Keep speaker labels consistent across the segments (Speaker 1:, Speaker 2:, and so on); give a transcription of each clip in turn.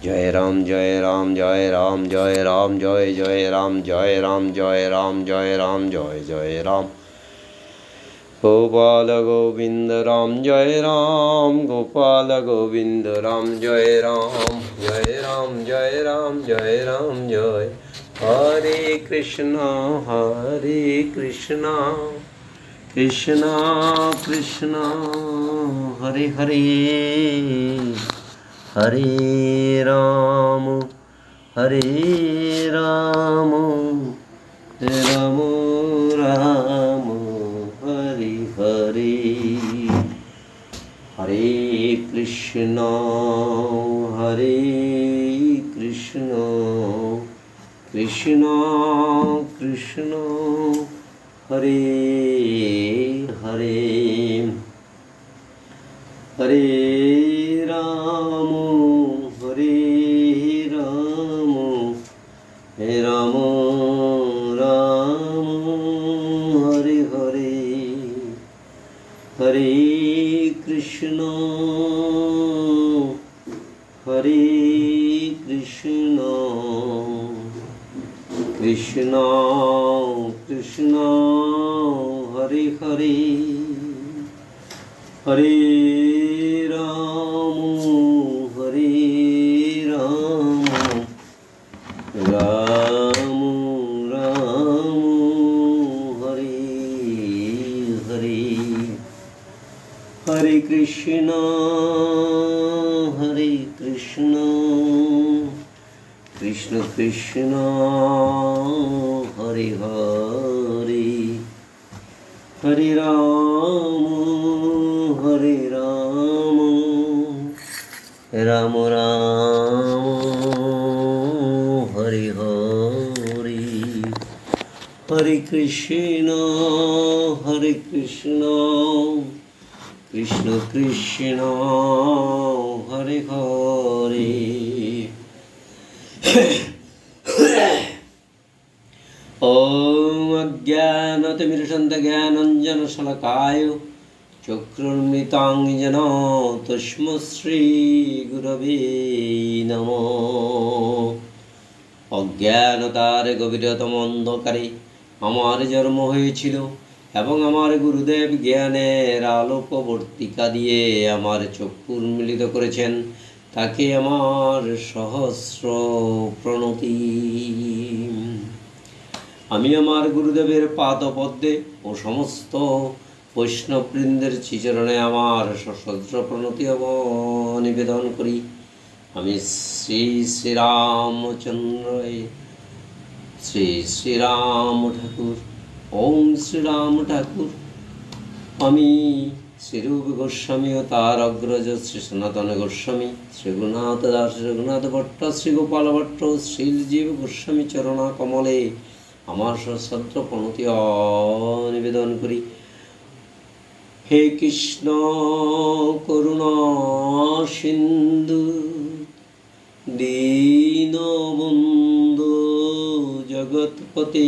Speaker 1: जय राम जय राम जय राम जय राम जय जय राम जय राम जय राम जय राम जय जय राम। गोपाल गोविंद राम जय राम गोपाल गोविंद राम जय राम जय राम जय राम जय राम जय। हरे कृष्णा कृष्णा कृष्णा हरे हरे हरे राम राम राम राम हरे हरे। हरे कृष्णा कृष्णा कृष्णा हरे हरे हरे राम राम राम हरे हरे। हरे कृष्णा कृष्णा कृष्णा हरे हरे हरे राम राम राम हरे हरे। हरे कृष्णा कृष्ण कृष्ण हरे हरे हरे राम राम राम हरे हरे। हरे कृष्ण कृष्ण कृष्ण हरे हरे। ॐ अज्ञानतिमिरसन्धज्ञानञ्जनशलाकाय चक्षुर्मृताञ्जन तस्मै श्रीगुरवे नमः। অজ্ঞানতার গভীরতম অন্ধকারে আমার জন্ম হয়েছিল এবং আমার গুরুদেব জ্ঞানের আলোকবর্তিকা দিয়ে আমার চক্ষু উন্মীলিত করেছেন, তাকে আমার সহস্র প্রণতি। আমি আমার গুরুদেবের পাদপদ্মে ও সমস্ত বৈষ্ণববৃন্দের শ্রীচরণে আমার সহস্র প্রণতি নিবেদন করি। আমি শ্রীরাম ঠাকুর ওম শ্রীরাম ঠাকুর। আমি শ্রীরূপ গোস্বামী ও তার অগ্রজ শ্রী সনাতন গোস্বামী, শ্রী রঘুনাথ দাস, শ্রী রঘুনাথ ভট্ট, শ্রী গোপাল ভট্ট, শ্রীজীব গোস্বামী চরণা কমলে আমার সশ্রদ্ধ প্রণতি নিবেদন করি। হে কৃষ্ণ করুণা সিন্ধু দীনবন্ধু জগৎপতে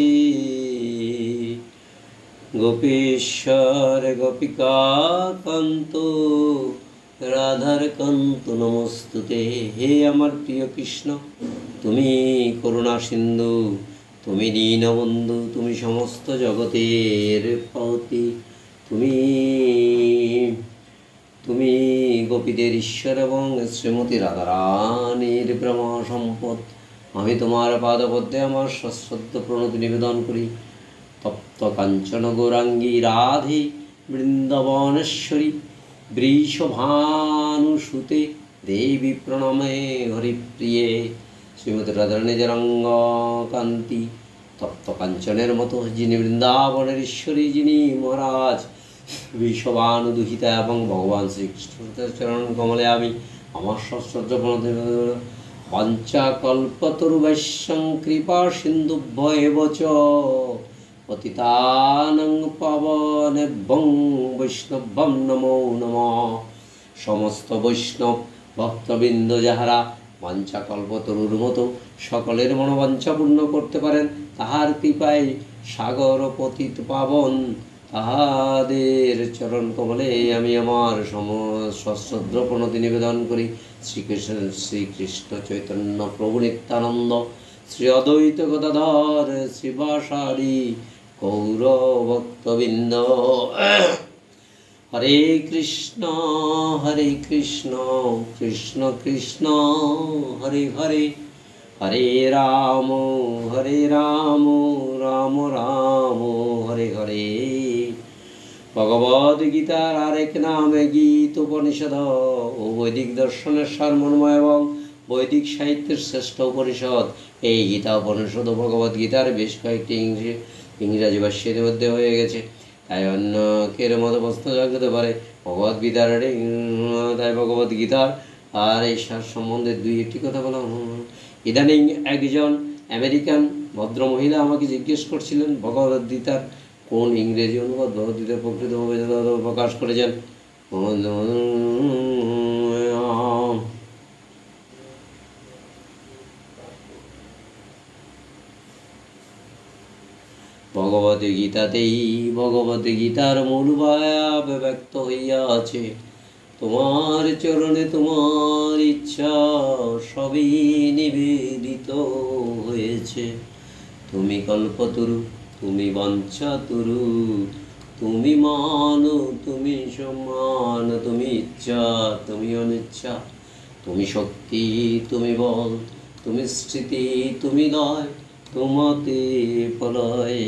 Speaker 1: গোপীশ্বর গোপিকা কান্ত রাধার কান্ত নমস্তুতে। হে আমার প্রিয় কৃষ্ণ, তুমি করুণা সিন্ধু, তুমি দীনবন্ধু, তুমি সমস্ত জগতের পতি, তুমি গোপীদের ঈশ্বর এবং শ্রীমতী রাধারানীর ব্রহ্ম সম্পদ। আমি তোমার পাদপদ্মে আমার সশ্রদ্ধ প্রণতি নিবেদন করি। তপ্ত কাঞ্চন গৌরাঙ্গী রাধে বৃন্দাবনেশ্বরী বৃষভানুসুতে দেবী প্রণমে হরিপ্রিয়ে শ্রীমতী রাধারানী রঙ্গ কান্তি। তপ্ত কাঞ্চনের মতো যিনি বৃন্দাবনের ঈশ্বরী, যিনি মহারাজ বিশ্ববানুদুহিতা এবং ভগবান শ্রীকৃষ্ণের চরণ কমলে আমি আমার সশ্রদ্ধ প্রণতি। পঞ্চকল্পতরুবৈশ্যং কৃপা সিন্ধুভ্যেব চ পতিতানাং পাবনেভ্যং বৈষ্ণবং নমো নমঃ। সমস্ত বৈষ্ণব ভক্তবৃন্দ যাহারা বাঞ্ছাকল্পতরুর মতো সকলের মনোবাঞ্ছা পূর্ণ করতে পারেন, তাহার কৃপায় সাগর পতিত পাবন তাহাদের চরণ কমলে আমি আমার সশ্রদ্ধ প্রণতি নিবেদন করি। শ্রীকৃষ্ণ চৈতন্য প্রভু নিত্যানন্দ, শ্রী অদ্বৈত গদাধর শ্রীবাসাদি গৌরভক্তবৃন্দ। হরে কৃষ্ণ কৃষ্ণ কৃষ্ণ হরে হরে, হরে রাম রাম রাম হরে হরে। ভগবদ গীতার আরেক নামে গীত উপনিষদ ও বৈদিক দর্শনের সারমর্ময় এবং বৈদিক সাহিত্যের শ্রেষ্ঠ উপনিষদ। এই গীতা উপনিষদ ও ভগবদ্গীতার বেশ কয়েকটি ইংরাজি ভাষ্য ইতিমধ্যে হয়ে গেছে, তাই অন্যকের মত প্রশ্ন জাগতে পারে। ভগবদ্গীতার আর এই সার সম্বন্ধে দুই একটি কথা বলা। ইদানিং একজন আমেরিকান ভদ্রমহিলা আমাকে জিজ্ঞেস করছিলেন ভগবদ্গীতার কোন ইংরেজি অনুবাদ ভগবদ্গীতার প্রকৃতভাবে প্রকাশ করেছেন। ভগবদ্গীতার মূল ভাব ব্যক্ত হইয়াছে। তোমার চরণে তোমার ইচ্ছা সবই নিবেদিত হয়েছে। তুমি কল্পতরু, তুমি বাঞ্ছাতরু, তুমি মান, তুমি সম্মান, তুমি ইচ্ছা, তুমি অনিচ্ছা, তুমি শক্তি, তুমি বল, তুমি স্মৃতি, তুমি লয়, তোমাতে প্রলয়।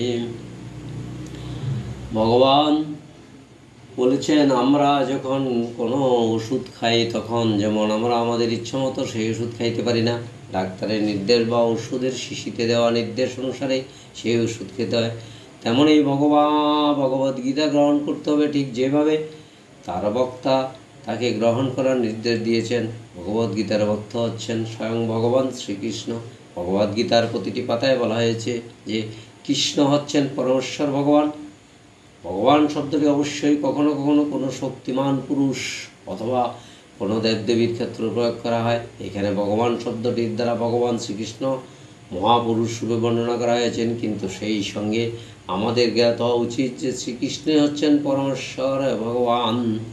Speaker 1: ভগবান বলেছেন আমরা যখন কোনো ওষুধ খাই তখন যেমন আমরা আমাদের ইচ্ছা মতো সেই ওষুধ খাইতে পারি না, ডাক্তারের নির্দেশ বা ওষুধের শিশিতে দেওয়া নির্দেশ অনুসারে সেই ওষুধ খেতে হয়, তেমনই ভগবদ্গীতা গ্রহণ করতে হবে ঠিক যেভাবে তার বক্তা তাকে গ্রহণ করার নির্দেশ দিয়েছেন। ভগবদ্গীতার বক্তা হচ্ছেন স্বয়ং ভগবান শ্রীকৃষ্ণ। ভগবদ্গীতার প্রতিটি পাতায় বলা হয়েছে যে কৃষ্ণ হচ্ছেন পরমেশ্বর ভগবান। ভগবান শব্দটি অবশ্যই কখনো কখনো কোনো শক্তিমান পুরুষ অথবা কোনো দেবদেবীর ক্ষেত্রে প্রয়োগ করা হয়। এখানে ভগবান শব্দটির দ্বারা ভগবান শ্রীকৃষ্ণ মহাপুরুষ রূপে বর্ণনা করা হয়েছেন, কিন্তু সেই সঙ্গে আমাদের জ্ঞাত হওয়া উচিত যে শ্রীকৃষ্ণই হচ্ছেন পরমেশ্বর ভগবান।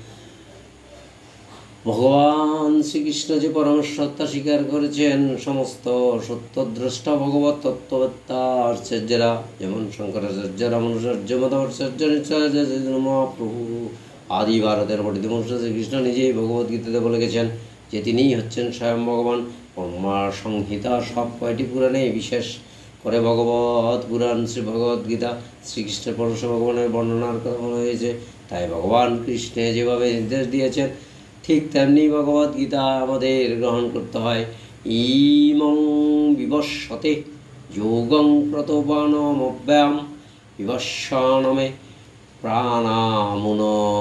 Speaker 1: ভগবান শ্রীকৃষ্ণ যে পরমেশ্বরতা স্বীকার করেছেন সমস্ত সত্যদ্রষ্টা ভগবত তত্ত্ববেত্তা আচার্যরা, যেমন শঙ্করাচার্য, রামানুজাচার্য, মাধবাচার্য, মহাপ্রভু আদি ভারতের পণ্ডিত মনুষ্য শ্রীকৃষ্ণ নিজেই ভগবদ্গীতাতে বলে গেছেন যে তিনিই হচ্ছেন স্বয়ং ভগবান। ব্রহ্মা সংহিতা সব কয়টি পুরাণে, বিশেষ করে ভগবত পুরাণ শ্রী ভগবদ্গীতা শ্রীকৃষ্ণের পরমেশ্বর ভগবানের বর্ণনার কথা বলা হয়েছে। তাই ভগবান কৃষ্ণে যেভাবে নির্দেশ দিয়েছেন ঠিক তেমনি ভগবদ্গীতা আমাদের গ্রহণ করতে হয়। ইমং বিবস্বতে যোগং প্রতপানমব্যায়াম বিবস্বানমে প্রাণামুন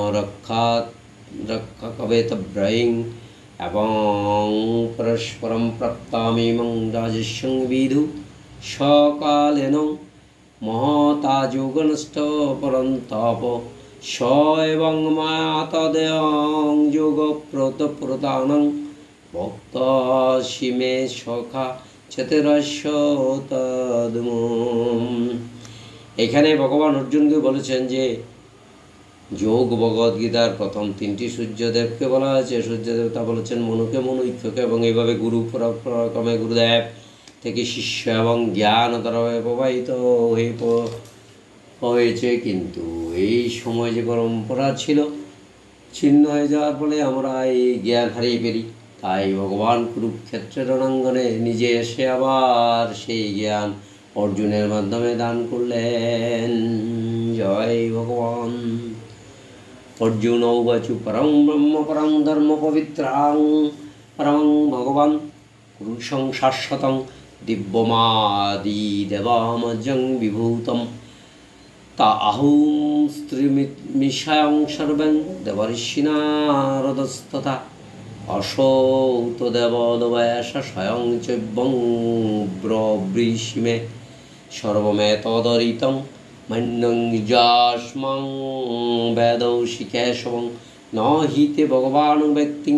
Speaker 1: রক্ষাকবেতব্রয়িং এবং পরস্পরম প্রাপ্তামিমং রাজস্যং বিধু সকালেন মহতা যোগনষ্ট পরন্তপ স এবং মায়া তদেয়ং যোগ প্রতপ্রদানং ভক্ত সীমে সখা চেতরস্য তদ্ম। এখানে ভগবান অর্জুনকে বলেছেন যে যোগ ভগবদ্গীতার প্রথম তিনটি সূর্যদেবকে বলা হয়েছে। সূর্যদেবতা বলেছেন মনুকে, মনু ইক্ষকে, এবং এইভাবে গুরু পরাক্রমে গুরুদেব থেকে শিষ্য এবং জ্ঞান দ্বারা প্রবাহিত হয়েছে। কিন্তু এই সময় যে পরম্পরা ছিল ছিন্ন হয়ে যাওয়ার ফলে আমরা এই জ্ঞান হারিয়ে ফেলি। তাই ভগবান কুরুক্ষেত্রের রণাঙ্গনে নিজে এসে আবার সেই জ্ঞান অর্জুনের মাধ্যমে দান করলেন। জয় ভগবান। অর্জুন উবাচু পরং ব্রহ্ম পরং ধর্ম পবিত্রাং পরমং ভগবান পুরুষং শাশ্বতং দিব্যমাদি দেবামজং বিভূতম তা আহুম স্ত্রীমিষায়ং সর্বং দেবর্ষিনারদস্তথা অসৌত দেবদবয়াস স্বয়ং চৈবং ব্রবৃষিমে সর্বমেতদরিতং মন্যং যাস্মাং বেদৌ শিকেশবং ন হিতে ভগবান ব্যক্তিং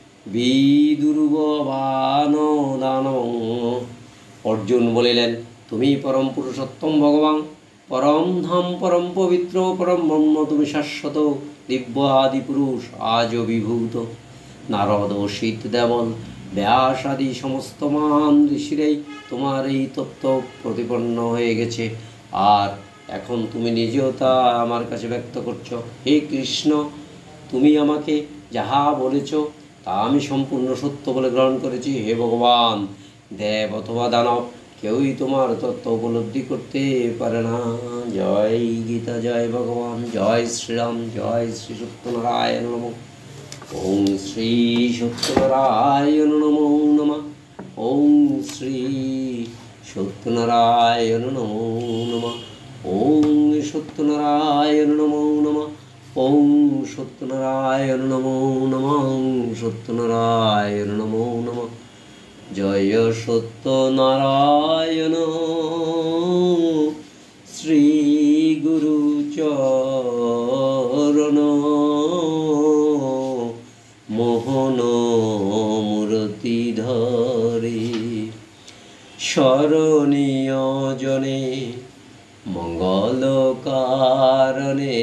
Speaker 1: বিদুর্ববান দানং। অর্জুন বলিলেন তুমি পরম পুরুষোত্তম ভগবান, পরম ধাম পরম পবিত্র পরম ব্রহ্ম তুমি শাশ্বত দিব্য আদি পুরুষ আজও বিভূত। নারদ শীত দেবল ব্যাস আদি সমস্ত মহান ঋষিরাই তোমার এই তত্ত্ব প্রতিপন্ন হয়ে গেছে, আর এখন তুমি নিজেও তা আমার কাছে ব্যক্ত করছো। হে কৃষ্ণ, তুমি আমাকে যাহা বলেছ তা আমি সম্পূর্ণ সত্য বলে গ্রহণ করেছি। হে ভগবান, দেব অথবা দানব কেউই তোমার তত্ত্ব উপলব্ধি করতে পারে না। জয় গীতা, জয় ভগবান, জয় শ্রীরাম, জয় শ্রী সত্যনারায়ণ নমঃ। ওং শ্রী সত্যনারায়ণ নমো নমঃ। ওং শ্রী সত্যনারায়ণ নমো নমঃ। ওং সত্যনারায়ণ নমো নমঃ। ওং সত্যনারায়ণ নমো নমঃ। ওং সত্যনারায়ণ নমো নমঃ। জয় সত্যনারায়ণ শ্রী গুরু চরণ মোহন মূরতি ধরে। স্মরণীয় জনে মঙ্গল কারণে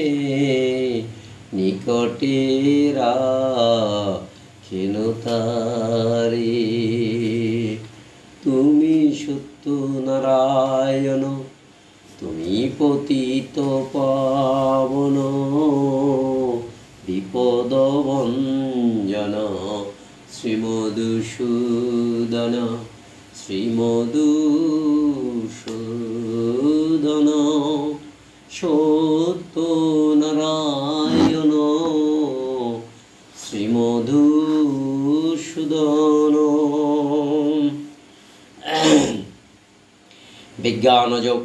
Speaker 1: নিকটে রাখেন তারে। তুমি সত্যনারায়ণ, তুমি পতিত পাবন, বিপদ ভঞ্জন শ্রীমধুসূদন, শ্রীমধুসূদন। সত্যনারায়ণ শ্রীমধুসূদন। বিজ্ঞানযোগ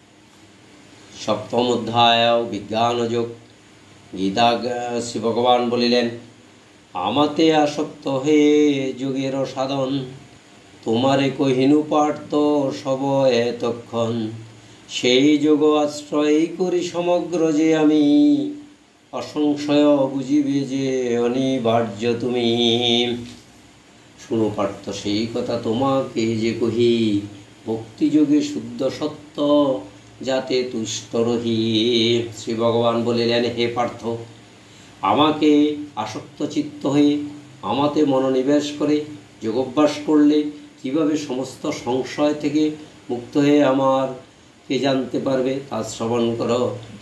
Speaker 1: সপ্তম অধ্যায় বিজ্ঞানযোগ। গীতা শ্রী ভগবান বলিলেন, আমাতে আসক্ত হয়ে যোগের সাধন, তোমারে কহিনু পার্থ সব এতক্ষণ। সেই যোগ আশ্রয় করি সমগ্র যে আমি, অসংশয় বুঝিবে যে অনিবার্য তুমি। শুনো পার্থ, সেই কথা তোমাকে যে কহি, ভক্তিযোগে শুদ্ধ সত্য যাতে তুষ্ট রহি। শ্রী ভগবান বলিলেন, হে পার্থ, আমাকে আসক্ত চিত্ত হয়ে আমাতে মনোনিবেশ করে যোগাভ্যাস করলে কিভাবে সমস্ত সংশয় থেকে মুক্ত হয়ে আমারকে জানতে পারবে তা শ্রবণ করো।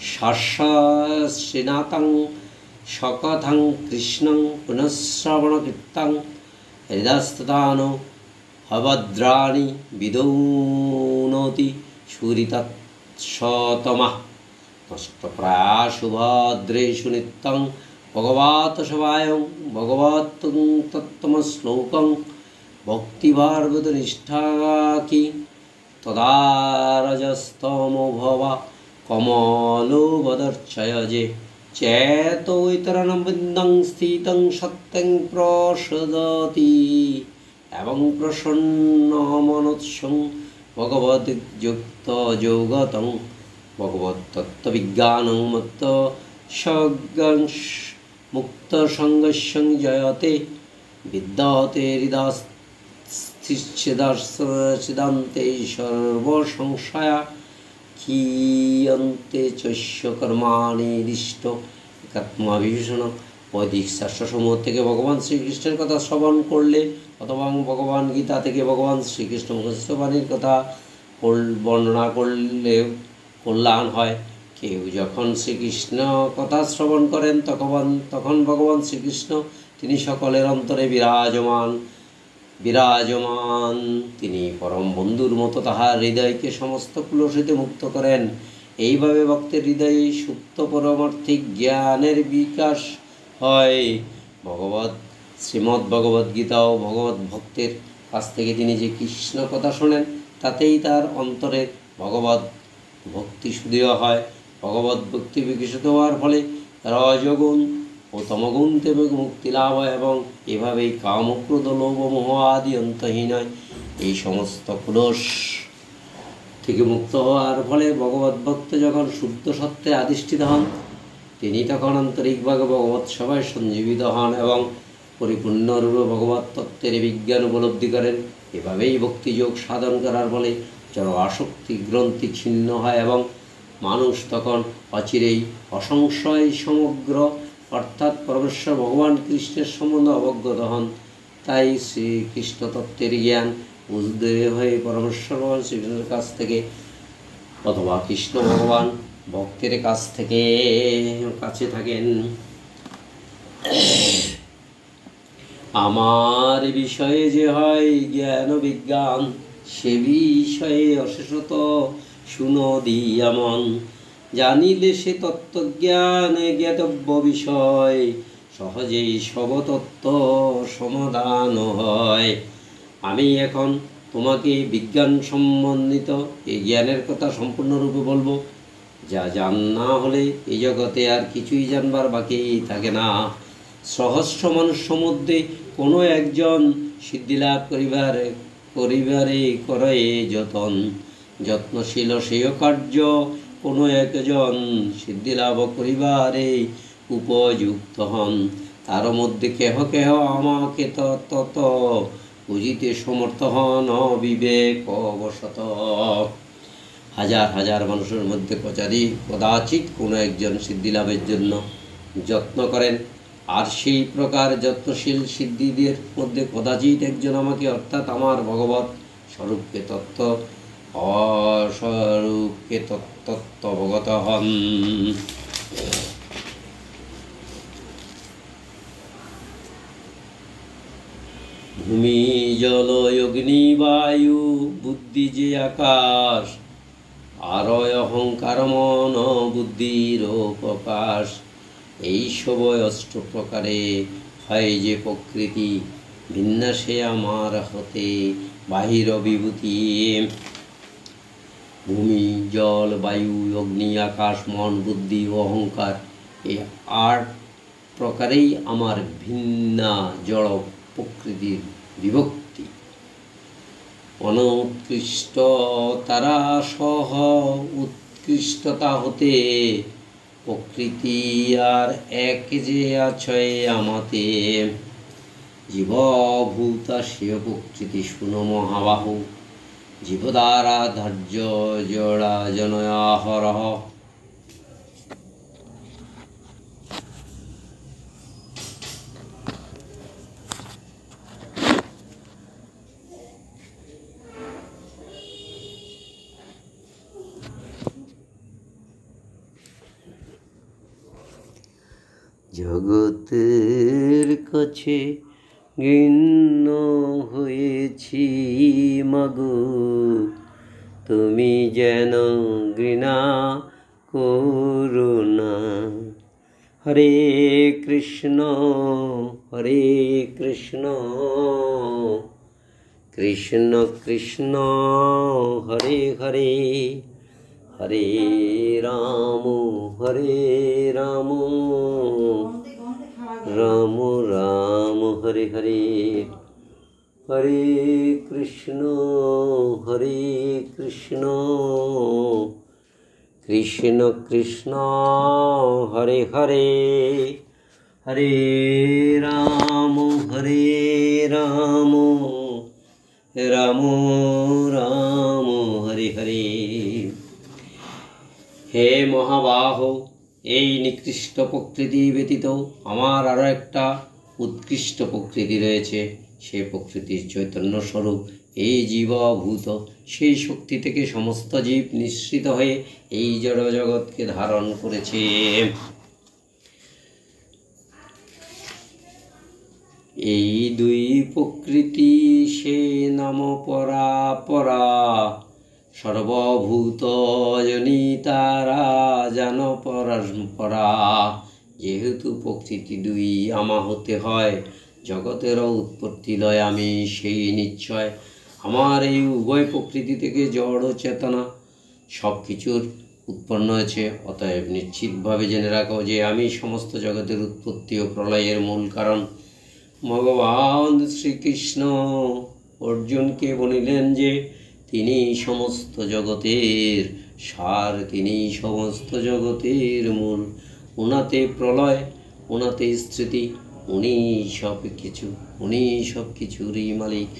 Speaker 1: শ্রীনাথং সকথং কৃষ্ণং পুনঃশ্রবণ কীর্তং হৃদস্তদান অভদ্রাণি বিদৌনতি সুরিতৎসতমঃ। নষ্টপ্রায়াশুভদ্রেষু নিত্যং ভগবত সভায়ং ভগবত তত্তমশ্লোকং ভক্তিভার্গত নিষ্ঠাকি তদারজস্তমো ভব কমলো বদর্চয় যে চেতৈতরণং বৃন্দং স্থিতং সত্যং প্রসদতি এবং প্রসন্ন মনোৎসং ভগবদ্যুক্ত যৌগতং ভগবত্তত্ত্ববিজ্ঞানং মত্ত সজ্ঞংশ মুক্ত সঙ্গস্যং জয়তে বিদ্যতে হৃদাস্থিদান্তে সর্বসংশয়া কিয়ন্তে চৈষ্য কর্মাণি দৃষ্ট একাত্মাবিভীষণ। বৈদিক শাস্ত্রসমূহ থেকে ভগবান শ্রীকৃষ্ণের কথা শ্রবণ করলে অথবা ভগবান গীতা থেকে ভগবান শ্রীকৃষ্ণ মুখস্থবাণীর কথা বর্ণনা করলে কল্যাণ হয়। কেউ যখন শ্রীকৃষ্ণ কথা শ্রবণ করেন তখন ভগবান শ্রীকৃষ্ণ তিনি সকলের অন্তরে বিরাজমান। তিনি পরম বন্ধুর মতো তাহার হৃদয়কে সমস্ত ক্লেশ হইতে মুক্ত করেন। এইভাবে ভক্তের হৃদয়ে সুপ্ত পরমার্থিক জ্ঞানের বিকাশ হয়। শ্রীমদ্ ভগবদ্গীতা ও ভগবত ভক্তের কাছ থেকে তিনি যে কৃষ্ণ কথা শোনেন তাতেই তার অন্তরের ভগবত ভক্তি সুদৃঢ় হয়। ভগবত ভক্তি বিকশিত হওয়ার ফলে রজগুণ ও তমগুণ থেকে মুক্তি লাভ হয় এবং এভাবেই কাম, ক্রোধ, লোভ, মোহ আদি অন্তহীন হয়। এই সমস্ত ক্লেশ থেকে মুক্ত হওয়ার ফলে ভগবত ভক্ত যখন শুদ্ধ সত্যে আধিষ্ঠিত হন তিনি তখন আন্তরিকভাবে ভগবত সভায় সঞ্জীবিত হন এবং পরিপূর্ণরূপে ভগবত তত্ত্বের বিজ্ঞান উপলব্ধি করেন। এভাবেই ভক্তিযোগ সাধন করার ফলে যেন আসক্তি গ্রন্থি ছিন্ন হয় এবং মানুষ তখন অচিরেই অসংশয় সমগ্র অর্থাৎ পরমেশ্বর ভগবান কৃষ্ণের সম্বন্ধে অবগত হন। তাই শ্রীকৃষ্ণ তত্ত্বের জ্ঞান বুঝতে হয়ে পরমেশ্বর ভগবান শ্রীকৃষ্ণের কাছ থেকে অথবা কৃষ্ণ ভগবান ভক্তের কাছ থেকে কাছে থাকেন। আমার বিষয়ে যে হয় জ্ঞান বিজ্ঞান, সে বিষয়ে অশেষত সুনদী আমন। জানিলে সে তত্ত্বজ্ঞানে জ্ঞাতব্য বিষয়, সহজেই সবতত্ত্ব সমাধান হয়। আমি এখন তোমাকে বিজ্ঞান সম্বন্ধিত এই জ্ঞানের কথা সম্পূর্ণরূপে বলবো, যা জানা হলে এই জগতে আর কিছুই জানবার বাকি থাকে না। সহস্র মানুষের মধ্যে কোনো একজন সিদ্ধিলাভ করিবারে করে যতন, যত্নশীল সেই কার্য কোনো একজন সিদ্ধিলাভ করিবারে উপযুক্ত হন। তার মধ্যে কেহ কেহ আমাকে তত বুঝিতে সমর্থ হন অবিবেক অবশত। হাজার হাজার মানুষের মধ্যে কদাচিৎ কোনো একজন সিদ্ধিলাভের জন্য যত্ন করেন, আর সেই প্রকার যত্নশীল সিদ্ধিদের মধ্যে কদাচিৎ একজন আমাকে অর্থাৎ আমার ভগবৎ স্বরূপকে তত্ত্ববগত হন। ভূমি জল অগ্নি বায়ু বুদ্ধি যে আকাশ, আরয় অহংকার মন বুদ্ধির প্রকাশ। এই সব অষ্ট প্রকারে হয় যে প্রকৃতি, বিন্যাসে আমার হতে বাহির বিভূতি। ভূমি জল বায়ু অগ্নি আকাশ মন বুদ্ধি ও অহংকার, এই 8 প্রকারেই আমার ভিন্না জড় প্রকৃতির বিভক্তি। অনুৎকৃষ্ট তারা সহ উৎকৃষ্টতা হতে, প্রকৃতি আর এক যে আছে আমাতে। জীবভূতা সে প্রকৃতি শুনো মহাবাহু, জীবদ্বারা ধার্য জড়া জনয়াহরহ। জগতের কাছে ঘৃণ্য হয়েছি মাগো, তুমি যেন ঘৃণা করো না। হরে কৃষ্ণ কৃষ্ণ কৃষ্ণ হরে হরে, হরে রাম রাম রাম হরে হরে। হরে কৃষ্ণ কৃষ্ণ কৃষ্ণ হরে হরে, হরে রাম রাম রাম হরে হরে। হে মহাবাহ, এই নিকৃষ্ট প্রকৃতি ব্যতীত আমার আরও একটা উৎকৃষ্ট প্রকৃতি রয়েছে। সে প্রকৃতির চৈতন্য স্বরূপ এই জীবভূত, সেই শক্তি থেকে সমস্ত জীব নিঃসৃত হয়ে এই জড় জগৎকে ধারণ করেছে। এই দুই প্রকৃতি সে নাম পরা, সর্বভূত জনিতারা জান পরস্পরা। যেহেতু প্রকৃতি দুই আমা হতে হয়, জগতেরও উৎপত্তি লয় আমি সেই নিশ্চয়। আমার এই উভয় প্রকৃতি থেকে জড় চেতনা সব কিছুর উৎপন্ন হয়েছে। অতএব নিশ্চিতভাবে জেনে রাখো যে আমি সমস্ত জগতের উৎপত্তি ও প্রলয়ের মূল কারণ। ভগবান শ্রীকৃষ্ণ অর্জুনকে বলিলেন যে তিনি সমস্ত জগতের সার, তিনি সমস্ত জগতের মূল। উনাতে প্রলয়, উনাতে স্থিতি, উনি সব কিছুরই মালিক।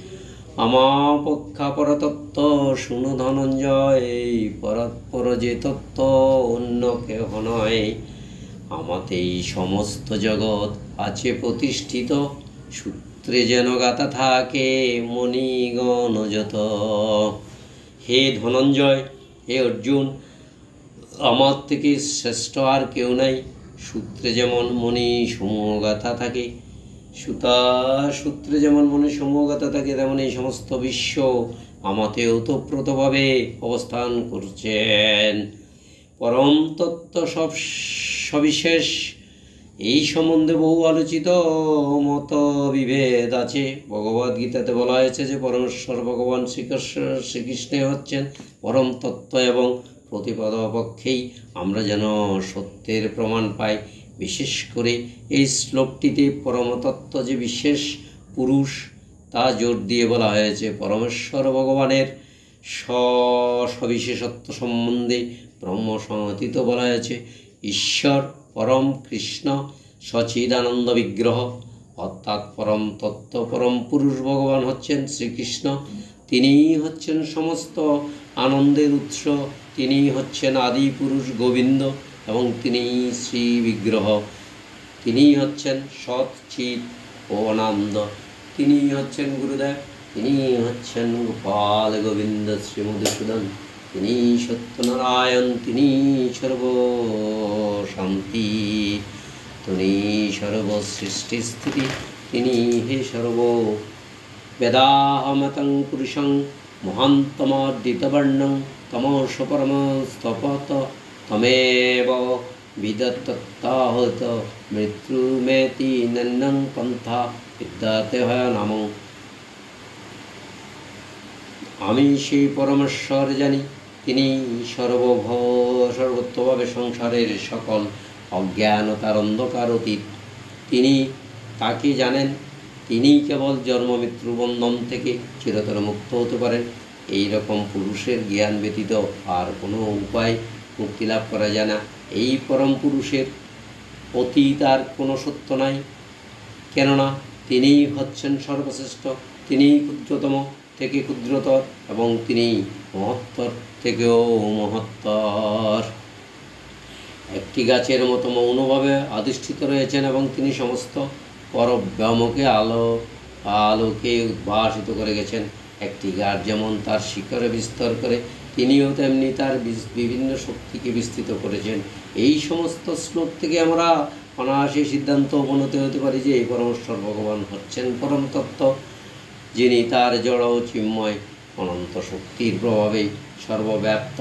Speaker 1: আমাপেক্ষা পরতত্ত্ব শুনো ধনঞ্জয়, পরাৎপর যে তত্ত্ব অন্য কেহ নয়। আমাতেই সমস্ত জগৎ আছে প্রতিষ্ঠিত, সূত্রে যেন গাথা থাকে মণিগণ যত। হে ধনঞ্জয়, হে অর্জুন, আমার থেকে শ্রেষ্ঠ আর কেউ নাই। সূত্রে যেমন মণি সমূহ গাথা থাকে, সূত্রে যেমন মণি সমূহ গাথা থাকে, তেমন এই সমস্ত বিশ্ব আমাতে ওতপ্রোতভাবে অবস্থান করছেন। পরম তত্ত্ব সবিশেষ এই সম্বন্ধে বহু আলোচিত মত বিভেদ আছে। ভগবদ্গীতাতে বলা হয়েছে যে পরমেশ্বর ভগবান শ্রীকৃষ্ণ হচ্ছেন পরম তত্ত্ব, এবং প্রতিপদপক্ষেই আমরা যেন সত্যের প্রমাণ পাই। বিশেষ করে এই শ্লোকটিতে পরমতত্ত্ব যে বিশেষ পুরুষ তা জোর দিয়ে বলা হয়েছে। পরমেশ্বর ভগবানের সবিশেষত্ব সম্বন্ধে ব্রহ্মসংহিত বলা হয়েছে। ঈশ্বর পরম কৃষ্ণ সচিদানন্দ বিগ্রহ, অর্থাৎ পরম তত্ত্ব পরম পুরুষ ভগবান হচ্ছেন শ্রীকৃষ্ণ। তিনিই হচ্ছেন সমস্ত আনন্দের উৎস, তিনিই হচ্ছেন আদি পুরুষ গোবিন্দ, এবং তিনিই শ্রী বিগ্রহ। তিনিই হচ্ছেন সৎ চিৎ ও আনন্দ, তিনিই হচ্ছেন গুরুদেব, তিনিই হচ্ছেন গোপাল গোবিন্দ শ্রী মধুসূদন, তিনি সত্যনারায়ণ, তিনি সর্বশান্তি, তিনি সর্বসৃষ্টি স্থিতি, তিনি হে সর্ব বেদাহমতং পুরুষং মহান্তমদ্বিতবর্ণং তমস পরমস্তপত তমেব বিদত্তাহত মৃত্যুমেতি নন্যং পন্থা বিদ্যাতে হয় নাম। আমি সেই পরমেশ্বর জানি, তিনি সর্বত্রভাবে সংসারের সকল অজ্ঞানতার অন্ধকার অতীত। তিনি তাকে জানেন, তিনি কেবল জন্ম মৃত্যু বন্ধন থেকে চিরতর মুক্ত হতে পারেন। এই রকম পুরুষের জ্ঞান ব্যতীত আর কোনো উপায় মুক্তি লাভ করা যায় না। এই পরম পুরুষের অতীত আর কোনো সত্য নাই, কেননা তিনিই হচ্ছেন সর্বশ্রেষ্ঠ, তিনিই ক্ষুদ্রতম থেকে ক্ষুদ্রতর, এবং তিনি মহত্তর থেকেও মহত্তর। একটি গাছের মতো মৌনভাবে অধিষ্ঠিত রয়েছেন, এবং তিনি সমস্ত পরব্রহ্মকে আলোকে উদ্ভাসিত করে গেছেন। একটি গাছ যেমন তার শিকড়ে বিস্তার করে, তিনিও তেমনি তার বিভিন্ন শক্তিকে বিস্তৃত করেছেন। এই সমস্ত শ্লোক থেকে আমরা অনায়াসে সিদ্ধান্ত উপনীত হতে পারি যে এই পরমেশ্বর ভগবান হচ্ছেন পরম তত্ত্ব, যিনি তার জড় চিন্ময় অনন্ত শক্তির প্রভাবে সর্বব্যাপ্ত।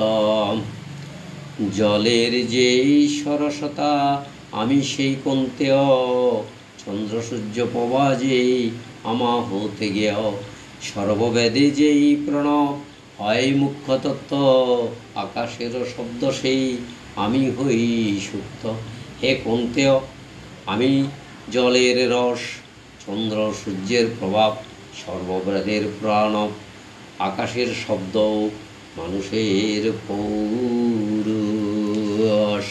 Speaker 1: জলের যেই সরসতা আমি সেই কন্তেয়, চন্দ্র সূর্য প্রভা যেই আমা হতে গেয়, সর্ববেদে যেই প্রণব হয় মুখ্য তত্ত্ব, আকাশের শব্দ সেই আমি হই সুপ্ত। হে কন্তেয়, আমি জলের রস, চন্দ্র সূর্যের প্রভাব, সর্ববেদের প্রাণব, আকাশের শব্দ, মানুষের পৌরুষ।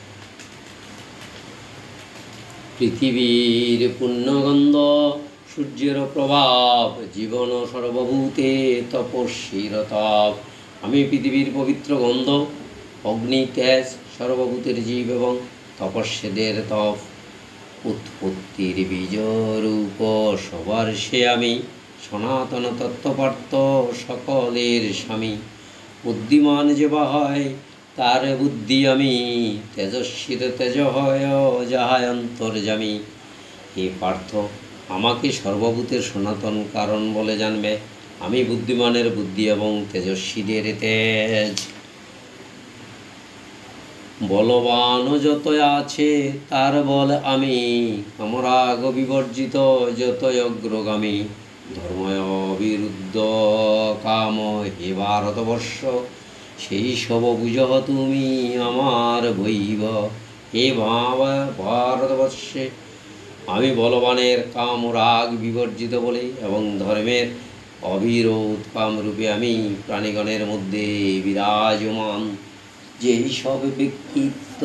Speaker 1: পৃথিবীর পুণ্যগন্ধ, সূর্যের প্রভাব, জীবন সর্বভূতে তপস্বীর তাপ। আমি পৃথিবীর পবিত্র গন্ধ, অগ্নি তেজ, সর্বভূতের জীব এবং তপস্যেদের তপ। উৎপত্তির বীজরূপ সবার সে আমি, সনাতন তত্ত্বপার্থ সকলের স্বামী। বুদ্ধিমান যে বা হয় তার বুদ্ধি আমি, তেজস্বীর তেজ হয় যাহায় অন্তর্যামী। হে পার্থ, আমাকে সর্বভূতের সনাতন কারণ বলে জানবে। আমি বুদ্ধিমানের বুদ্ধি এবং তেজস্বীদের তেজ। বলবান যত আছে তার বল আমি, আমরাগ বিবর্জিত যতই অগ্রগামী। ধর্ময় বিরুদ্ধ কাম হে ভারতবর্ষ, সেই সব বুঝহ তুমি আমার বৈব। হে ভারতবর্ষে, আমি বলবানের কাম রাগ বিবর্জিত বলে এবং ধর্মের অবিরোধ কামরূপে আমি প্রাণীগণের মধ্যে বিরাজমান। যেই সব ব্যক্তিত্ব,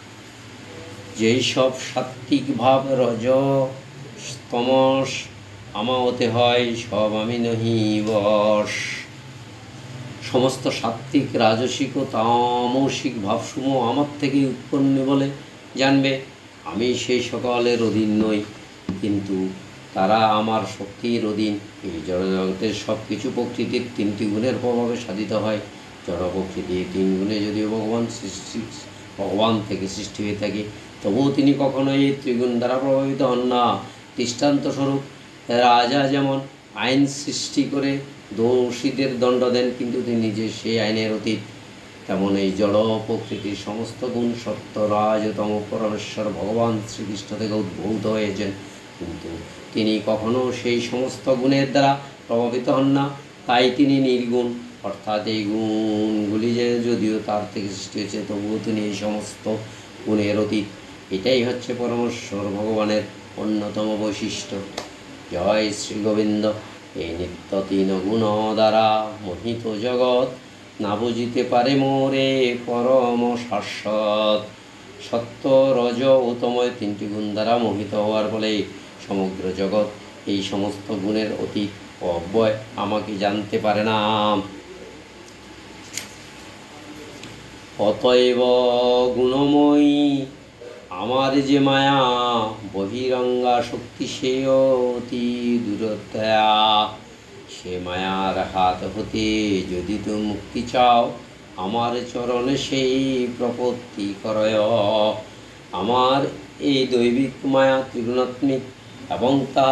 Speaker 1: যেই সব সাত্ত্বিক ভাব, রজ তমস আমা হতে হয় সব আমি নহি বশ। সমস্ত সাত্ত্বিক রাজসিক ও তামসিক ভাবসমূহ আমার থেকেই উৎপন্ন বলে জানবে। আমি সেই সকলের অধীন নই, কিন্তু তারা আমার শক্তির অধীন। এই জড়জগতের সব কিছু প্রকৃতির তিনটি গুণের প্রভাবে সাধিত হয়। জড় প্রকৃতি তিন গুণে যদিও ভগবান থেকে সৃষ্টি হয়ে থাকে, তবুও তিনি কখনোই এই ত্রিগুণ দ্বারা প্রভাবিত হন না। দৃষ্টান্তস্বরূপ রাজা যেমন আইন সৃষ্টি করে দোষীদের দণ্ড দেন, কিন্তু তিনি নিজে সেই আইনের অতীত, তেমন এই জড় প্রকৃতির সমস্ত গুণ সত্য রাজতম পরমেশ্বর ভগবান শ্রীকৃষ্ণ থেকে উদ্ভূত হয়েছেন, কিন্তু তিনি কখনো সেই সমস্ত গুণের দ্বারা প্রভাবিত হন না। তাই তিনি নির্গুণ, অর্থাৎ এই গুণগুলি যে যদিও তার থেকে সৃষ্টি হয়েছে, তবুও তিনি এই সমস্ত গুণের অতীত। এটাই হচ্ছে পরমেশ্বর ভগবানের অন্যতম বৈশিষ্ট্য। জয় শ্রী গোবিন্দ। এই নিত্য তিন গুণ দ্বারা মোহিত জগৎ, না বুঝিতে পারে মোরে পরম শাশ্বত। সত্য রজ ও তময় তিনটি গুণ দ্বারা মোহিত হওয়ার ফলে সমগ্র জগৎ এই সমস্ত গুণের অতীত ও অব্যয় আমাকে জানতে পারে না। অতএব গুণময়ী আমার যে মায়া, বহিরঙ্গা শক্তি সে অতি দূরতয়া। সে মায়ার হাত হতে যদি তুমি মুক্তি চাও, আমার চরণে সেই প্রপত্তি করয়। আমার এই দৈবিক মায়া ত্রিগুণাত্মিক এবং তা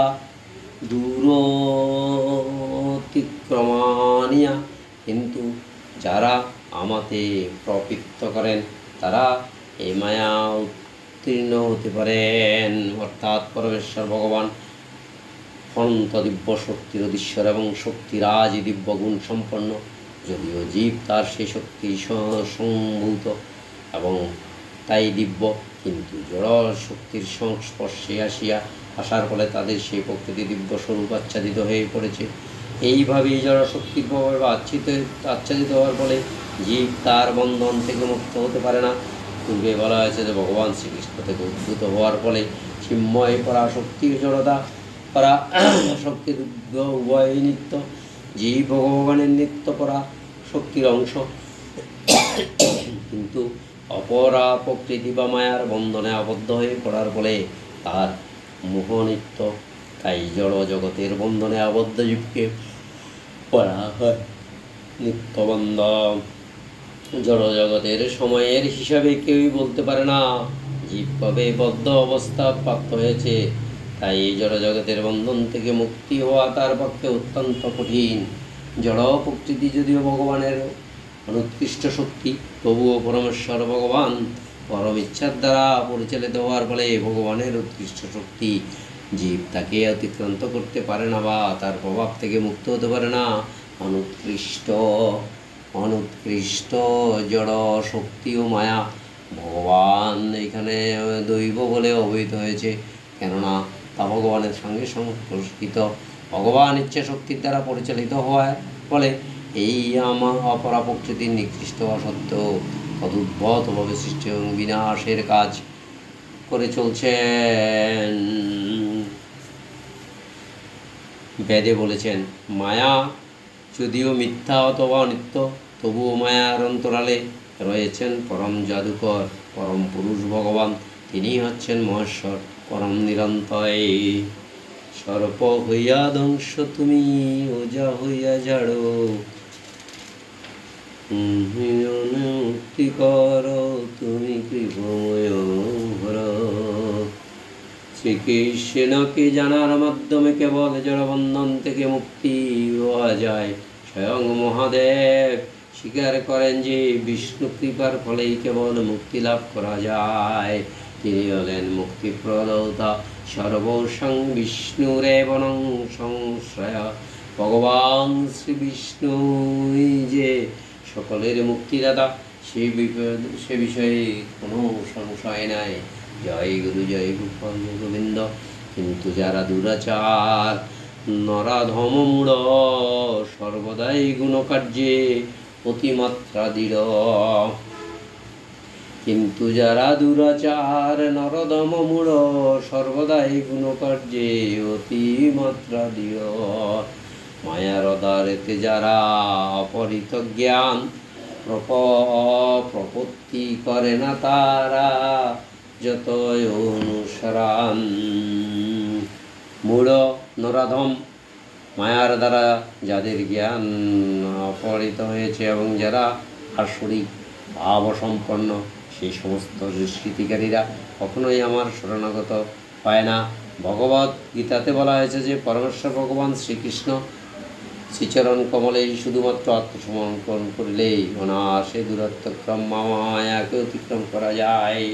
Speaker 1: দূরতিক্রমানিয়া, কিন্তু যারা আমাতে প্রবৃত্ত করেন তারা এই মায়া উত্তীর্ণ হতে পারেন। অর্থাৎ পরমেশ্বর ভগবান অনন্ত দিব্য শক্তির অধীশ্বর এবং শক্তিরাজ দিব্য গুণ সম্পন্ন। যদিও জীব তার সেই শক্তি সম্ভূত এবং তাই দিব্য, কিন্তু জড় শক্তির সংস্পর্শে আসার ফলে তাদের সেই প্রকৃতি দিব্য স্বরূপ আচ্ছাদিত হয়ে পড়েছে। এইভাবেই জড় শক্তির প্রভাবে আচ্ছাদিত হওয়ার ফলে জীব তার বন্ধন থেকে মুক্ত হতে পারে না। পূর্বে বলা হয়েছে যে ভগবান শ্রীকৃষ্ণ থেকে উদ্ভূত হওয়ার ফলে চিন্ময় পরাশক্তি ও জড়তা পরা শক্তির উভয়ই নিত্য। জীব ভগবানের নিত্য পরা শক্তির অংশ, কিন্তু অপরা প্রকৃতি বা মায়ার বন্ধনে আবদ্ধ হয়ে পড়ার ফলে তার মোহ নিত্য। তাই জড় জগতের বন্ধনে আবদ্ধ জীবকে পড়া হয় নিত্যবন্ধ। জড় জগতের সময়ের হিসাবে কেউই বলতে পারে না জীব কবে বদ্ধ অবস্থা প্রাপ্ত হয়েছে। তাই এই জড় জগতের বন্ধন থেকে মুক্তি হওয়া তার পক্ষে অত্যন্ত কঠিন। জড় প্রকৃতি যদিও ভগবানের অনুৎকৃষ্ট শক্তি, তবুও পরমেশ্বর ভগবান পরম ইচ্ছার দ্বারা পরিচালিত হওয়ার ফলে ভগবানের উৎকৃষ্ট শক্তি জীব তাকে অতিক্রান্ত করতে পারে না বা তার প্রভাব থেকে মুক্ত হতে পারে না। অনুৎকৃষ্ট জড় শক্তি ও মায়া ভগবান এখানে দৈব বলে অভিহিত হয়েছে, কেননা তা ভগবানের সঙ্গে সংস্পর্শিত। ভগবান ইচ্ছা শক্তির দ্বারা পরিচালিত হওয়ার ফলে এই আমার অপরা প্রকৃতির নিকৃষ্ট হওয়া সত্ত্বেও তদুদ্ভূতভাবে সৃষ্টি এবং বিনাশের কাজ করে চলছেন। বেদে বলেছেন, মায়া যদিও মিথ্যা অথবা অনিত্য, তবুও মায়ার অন্তরালে রয়েছেন পরম জাদুকর পরম পুরুষ ভগবান। তিনিই হচ্ছেন মহেশ্বর পরম নিরন্তয়। সর্প হইয়া ধ্বংস তুমি, ওজা হইয়া ঝাড়ো, মুক্তি কর তুমি কৃপময় ভর। শ্রীকৃষ্ণকে জানার মাধ্যমে কেবল জড়বন্ধন থেকে মুক্তি পাওয়া যায়। স্বয়ং মহাদেব স্বীকার করেন যে বিষ্ণু কৃপার ফলেই কেবল মুক্তি লাভ করা যায়। তিনি হলেন মুক্তিপ্রদাতা সর্বসং বিষ্ণুরেবনং সংশ্রয়। ভগবান শ্রী বিষ্ণুই যে সকলের মুক্তিদাতা, সে বিষয়ে কোনো সংশয় নাই। জয় গুরু জয় গোপাল গোবিন্দ। কিন্তু যারা দুরাচার নরাধমমূঢ়, সর্বদাই গুণকার্যে অতিমাত্রা দৃঢ়, কিন্তু যারা দুরাচার নরদম মূঢ় সর্বদাই গুণকার্যে অতিমাত্রা দৃঢ়, মায়ার দ্বারেতে যারা অপরিত জ্ঞান প্রপত্তি করে না তারা যতই অনুসরণ। মূঢ় নরাধম, মায়ার দ্বারা যাদের জ্ঞান অপহৃত হয়েছে এবং যারা আসরিক ভাবসম্পন্ন, সেই সমস্ত দুষ্কৃতিকারীরা কখনোই আমার শরণাগত হয় না। ভগবদ গীতাতে বলা হয়েছে যে পরমেশ্বর ভগবান শ্রীকৃষ্ণ শ্রীচরণ কমলেই শুধুমাত্র আত্মসমর্পণ করলেই অনায়াসে দূরত্বক্রম মায়াকে অতিক্রম করা যায়।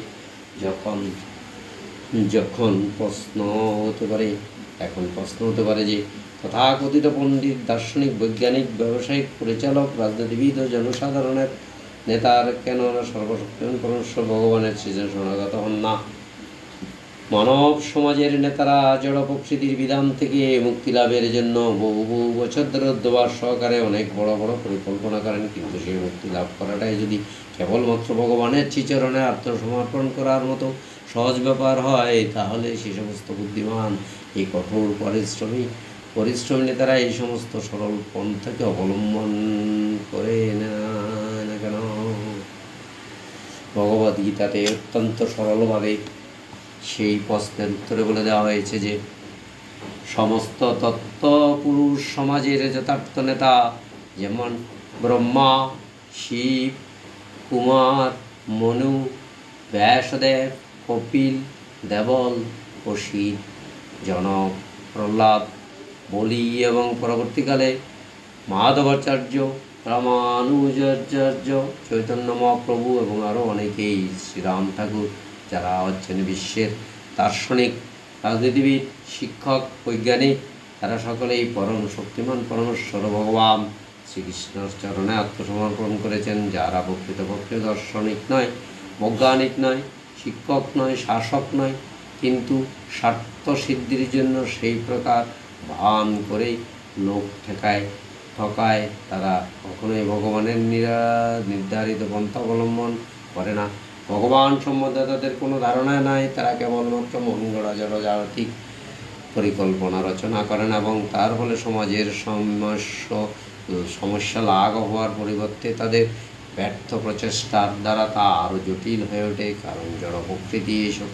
Speaker 1: যখন প্রশ্ন হতে পারে যে তথাকথিত পণ্ডিত, দার্শনিক, বৈজ্ঞানিক, ব্যবসায়িক, পরিচালক, রাজনীতিবিদ ও জনসাধারণের নেতার কেন সর্বশক্তিমান পরমেশ্বর ভগবানের সৃজন শরণাগত হন না? মানব সমাজের নেতারা জড় প্রকৃতির বিধান থেকে মুক্তি লাভের জন্য বহু বছর ধরে অধ্যবসায় সহকারে অনেক বড় বড় পরিকল্পনা করেন, কিন্তু সেই মুক্তি লাভ করাটাই যদি কেবলমাত্র ভগবানের শ্রীচরণে আত্মসমর্পণ করার মতো সহজ ব্যাপার হয়, তাহলে সে সমস্ত বুদ্ধিমান এই কঠোর পরিশ্রমী নেতারা এই সমস্ত সরল পন্থাকে অবলম্বন করে না কেন? ভগবদ্গীতাতে অত্যন্ত সরলভাবে সেই প্রশ্নের উত্তরে বলে দেওয়া হয়েছে যে সমস্ত তত্ত্ব পুরুষ সমাজের যথার্থ নেতা যেমন ব্রহ্মা, শিব, কুমার, মনু, ব্যাসদেব, কপিল, দেবল, অসিত, জনক, প্রহ্লাদ, বলি এবং পরবর্তীকালে মাধবাচার্য, রামানুজাচার্য, চৈতন্য মহাপ্রভু এবং আরও অনেকেই, শ্রীরাম ঠাকুর, যারা হচ্ছেন বিশ্বের দার্শনিক, রাজনীতিবিদ, শিক্ষক, বৈজ্ঞানিক, তারা সকলেই পরম শক্তিমান পরমেশ্বর ভগবান শ্রীকৃষ্ণের চরণে আত্মসমর্পণ করেছেন। যারা প্রকৃতপক্ষে দার্শনিক নয়, বৈজ্ঞানিক নয়, শিক্ষক নয়, শাসক নয়, কিন্তু স্বার্থ সিদ্ধির জন্য সেই প্রকার ভান করেই লোক ঠকায়, তারা কখনোই ভগবানের নির্ধারিত পন্থা অবলম্বন করে না। ভগবান সম্বন্ধে তাদের কোনো ধারণা নাই, তারা কেবলমাত্র মন গড়া জড়জাগতিক পরিকল্পনা রচনা করেন এবং তার ফলে সমাজের সমস্যা লাঘব হওয়ার পরিবর্তে তাদের ব্যর্থ প্রচেষ্টার দ্বারা তা আরও জটিল হয়ে ওঠে। কারণ জড় প্রকৃতি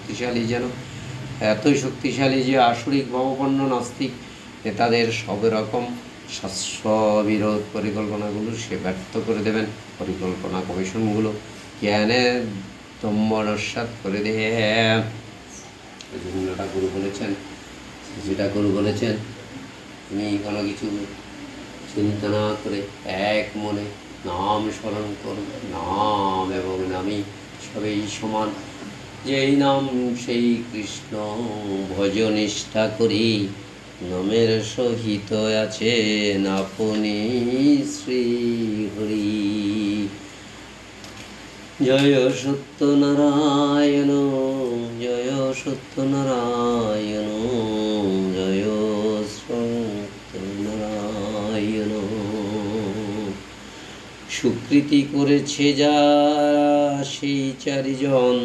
Speaker 1: এতই শক্তিশালী যে আসরিক ভাবাপন্ন নাস্তিক নেতাদের সব রকম শাস্ত্রবিরোধ পরিকল্পনাগুলো সে ব্যর্থ করে দেবেন। পরিকল্পনা কমিশনগুলো জ্ঞানের নস্যাৎ করে দেয়। ঠাকুর বলেছেন তুমি কোনো কিছু চিন্তা না করে এক মনে নাম স্মরণ করো, নাম এবং নামই সবই সমান, যেই নাম সেই কৃষ্ণ ভজ নিষ্ঠা করি, নামের সহিত আছেন আপনি শ্রী হরি। জয় সত্যনারায়ণ, জয় সত্যনারায়ণ, জয় সত্যনারায়ণ। সুকৃতি করেছে যারা সেই চারিজন,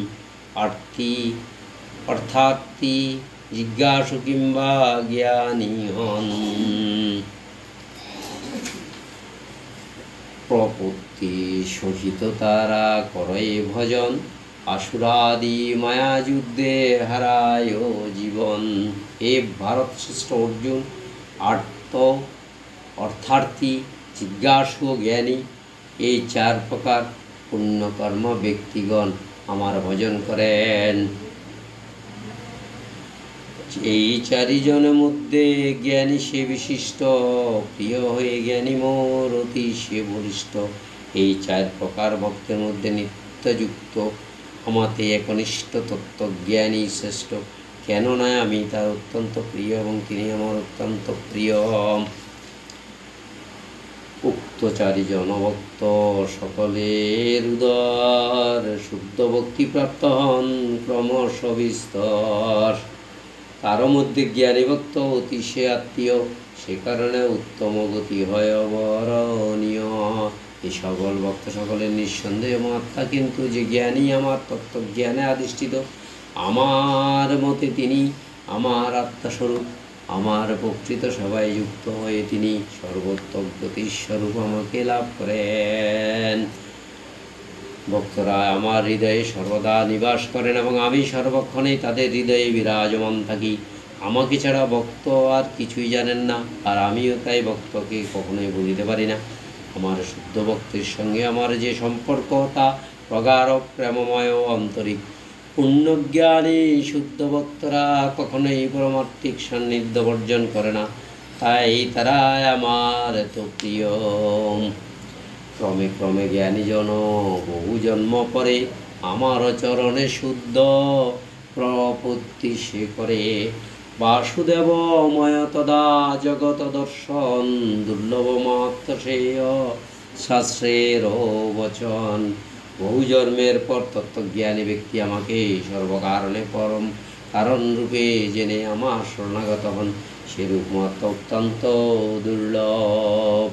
Speaker 1: অর্থাৎ জিজ্ঞাসু কিংবা জ্ঞানী হন। প্রপত্তি সহিত তারা করে ভজন, আসুরাদি মায়া যুদ্ধে হারায় জীবন। হে ভারত শ্রেষ্ঠ অর্জুন, অর্থার্থী, জিজ্ঞাসু ও জ্ঞানী, এই চার প্রকার পুণ্যকর্ম ব্যক্তিগণ আমার ভজন করেন। এই চারিজনের মধ্যে জ্ঞানী সে বিশিষ্ট, প্রিয় হয়ে জ্ঞানী মোর অতি সে বলিষ্ঠ। এই চার প্রকার ভক্তের মধ্যে নিত্যযুক্ত আমাতে একনিষ্ঠ তত্ত্বজ্ঞানী শ্রেষ্ঠ, কেননা আমি তার অত্যন্ত প্রিয় এবং তিনি আমার অত্যন্ত প্রিয়। উক্ত চারিজন ভক্ত সকলের উদার শুদ্ধ ভক্তি প্রাপ্ত হন ক্রমশ বিস্তর। তার মধ্যে জ্ঞানী ভক্ত অতি সে আত্মীয়, সে কারণে উত্তম গতি হয় অবরণীয়। এই সকল ভক্ত সকলের নিঃসন্দেহ আত্মা, কিন্তু যে জ্ঞানী আমার তত্ত্বজ্ঞানে আধিষ্ঠিত, আমার মতে তিনি আমার আত্মাস্বরূপ, আমার প্রকৃত সবাই যুক্ত হয়ে তিনি সর্বত্রগতিস্বরূপ আমাকে লাভ করেন। ভক্তরা আমার হৃদয়ে সর্বদা নিবাস করেন এবং আমি সর্বক্ষণেই তাদের হৃদয়ে বিরাজমান থাকি। আমাকে ছাড়া ভক্ত আর কিছুই জানেন না, আর আমিও তাই ভক্তকে কখনোই ভুলিতে পারি না। আমার শুদ্ধ ভক্তের সঙ্গে আমার যে সম্পর্ক তা প্রগাঢ়, প্রেমময় ও আন্তরিক। পুণ্যজ্ঞানী শুদ্ধ ভক্তরা কখনোই পরমার্থিক সান্নিধ্য বর্জন করে না, তাই তারা আমার এত প্রিয়। ক্রমে ক্রমে জ্ঞানীজন বহু জন্ম পরে আমার চরণে শুদ্ধ প্রপত্তি সে করে। বাসুদেবময় তদা জগৎ দর্শন, দুর্লভ মাত্র শ্রেয় শাস্ত্রের বচন। বহু জন্মের পর তত্ত্বজ্ঞানী ব্যক্তি আমাকে সর্বকারণে পরম কারণ রূপে জেনে আমার শরণাগত হন। সেরূপ মত অত্যন্ত দুর্লভ।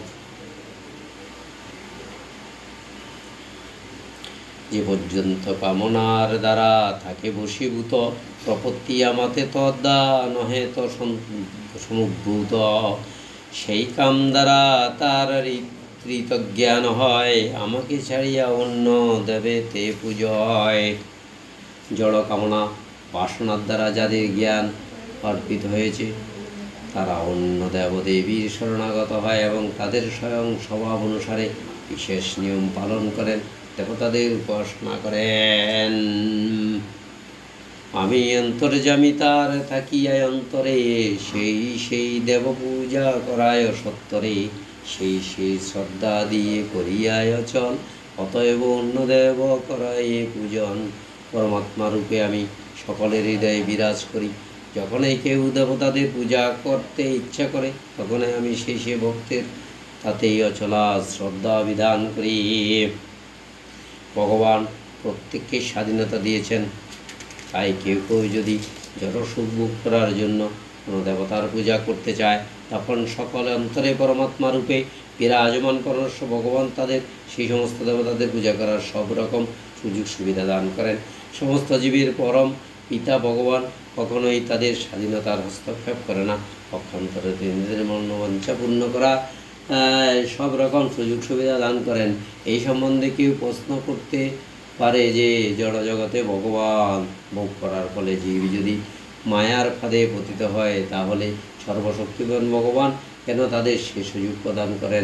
Speaker 1: যে পর্যন্ত কামনার দ্বারা থাকে বশীভূত, প্রপত্তি আমাতে তদ্দা নহে তো সমুদ্ভূত। সেই কাম দ্বারা তার ঋতজ্ঞান হয়, আমাকে ছাড়িয়া অন্য দেবে তে পুজো হয়। জড় কামনা বাসনার দ্বারা যাদের জ্ঞান অর্পিত হয়েছে, তারা অন্য দেবদেবীর শরণাগত হয় এবং তাদের স্বয়ং স্বভাব অনুসারে বিশেষ নিয়ম পালন করেন, দেবতাদের উপাসনা করেন। আমি অন্তর্যামী তার থাকিয়া অন্তরে, সেই দেব পূজা করায় সত্তরে। সেই শ্রদ্ধা দিয়ে করিয়ায় অচল, অতএব অন্য দেব করায় পূজন। পরমাত্মা রূপে আমি সকলের হৃদয়ে বিরাজ করি। যখনই কেউ দেবতাদের পূজা করতে ইচ্ছা করে, তখনই আমি সেই ভক্তের তাতেই অচলা শ্রদ্ধা বিধান করি। ভগবান প্রত্যেককে স্বাধীনতা দিয়েছেন, তাই কেউ যদি জড় সুখ ভোগ করার জন্য কোনো দেবতার পূজা করতে চায়, তখন সকল অন্তরে পরমাত্মা রূপে বিরাজমান পরমেশ ভগবান তাদের সেই সমস্ত দেবতাদের পূজা করার সব রকম সুযোগ সুবিধা দান করেন। সমস্ত জীবের পরম পিতা ভগবান কখনোই তাদের স্বাধীনতার হস্তক্ষেপ করে না। পক্ষান্তরে নিজেদের মনোবাঞ্ছা পূর্ণ করা সব রকম সুযোগ সুবিধা দান করেন। এই সম্বন্ধে কেউ প্রশ্ন করতে পারে যে জড় জগতে ভগবান ভোগ করার ফলে জীব যদি মায়ার ফাঁদে পতিত হয়, তাহলে সর্বশক্তিমান ভগবান কেন তাদের সে সুযোগ প্রদান করেন?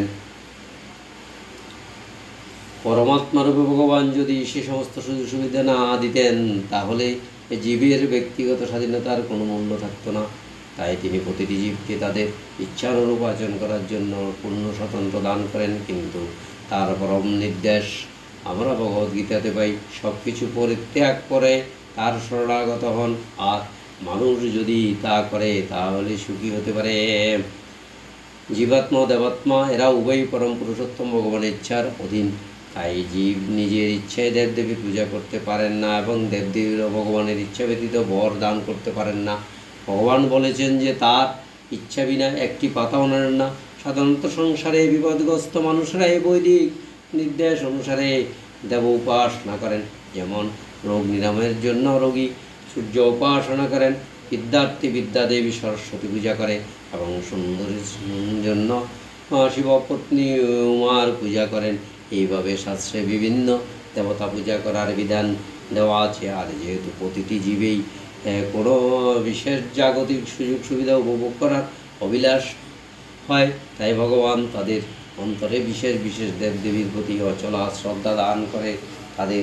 Speaker 1: পরমাত্মারূপে ভগবান যদি সে সমস্ত সুযোগ সুবিধা না দিতেন, তাহলে জীবের ব্যক্তিগত স্বাধীনতার কোনো মূল্য থাকতো না। তাই তিনি প্রতিটি জীবকে তাদের ইচ্ছানুরূপ আচরণ করার জন্য পূর্ণ স্বতন্ত্র দান করেন। কিন্তু তার পরম নির্দেশ আমরা ভগবদ্গীতাতে পাই, সব কিছু পরিত্যাগ করে তার শরণাগত হন, আর মানুষ যদি তা করে তাহলে সুখী হতে পারে। জীবাত্মা দেবাত্মা এরা উভয়ই পরম পুরুষোত্তম ভগবানের ইচ্ছার অধীন। তাই জীব নিজের ইচ্ছায় দেবদেবীর পূজা করতে পারেন না এবং দেবদেবীরও ভগবানের ইচ্ছা ব্যতীত বর দান করতে পারেন না। ভগবান বলেছেন যে তার ইচ্ছা বিনা একটি পাতাও নাড়েন না। সাধারণত সংসারে বিপদগ্রস্ত মানুষরা এই বৈদিক নির্দেশ অনুসারে দেব উপাসনা করেন। যেমন রোগ নিরাময়ের জন্য রোগী সূর্য উপাসনা করেন, বিদ্যার্থী বিদ্যাদেবী সরস্বতী পূজা করে এবং সুন্দরীর জন্য শিবপত্নী উমার পূজা করেন। এইভাবে শাস্ত্রে বিভিন্ন দেবতা পূজা করার বিধান দেওয়া আছে। আর যেহেতু প্রতিটি জীবেই কোনো বিশেষ জাগতিক সুযোগ সুবিধা উপভোগ করার অভিলাষ হয়, তাই ভগবান তাদের অন্তরে বিশেষ বিশেষ দেবদেবীর প্রতি অচলা শ্রদ্ধা দান করে তাদের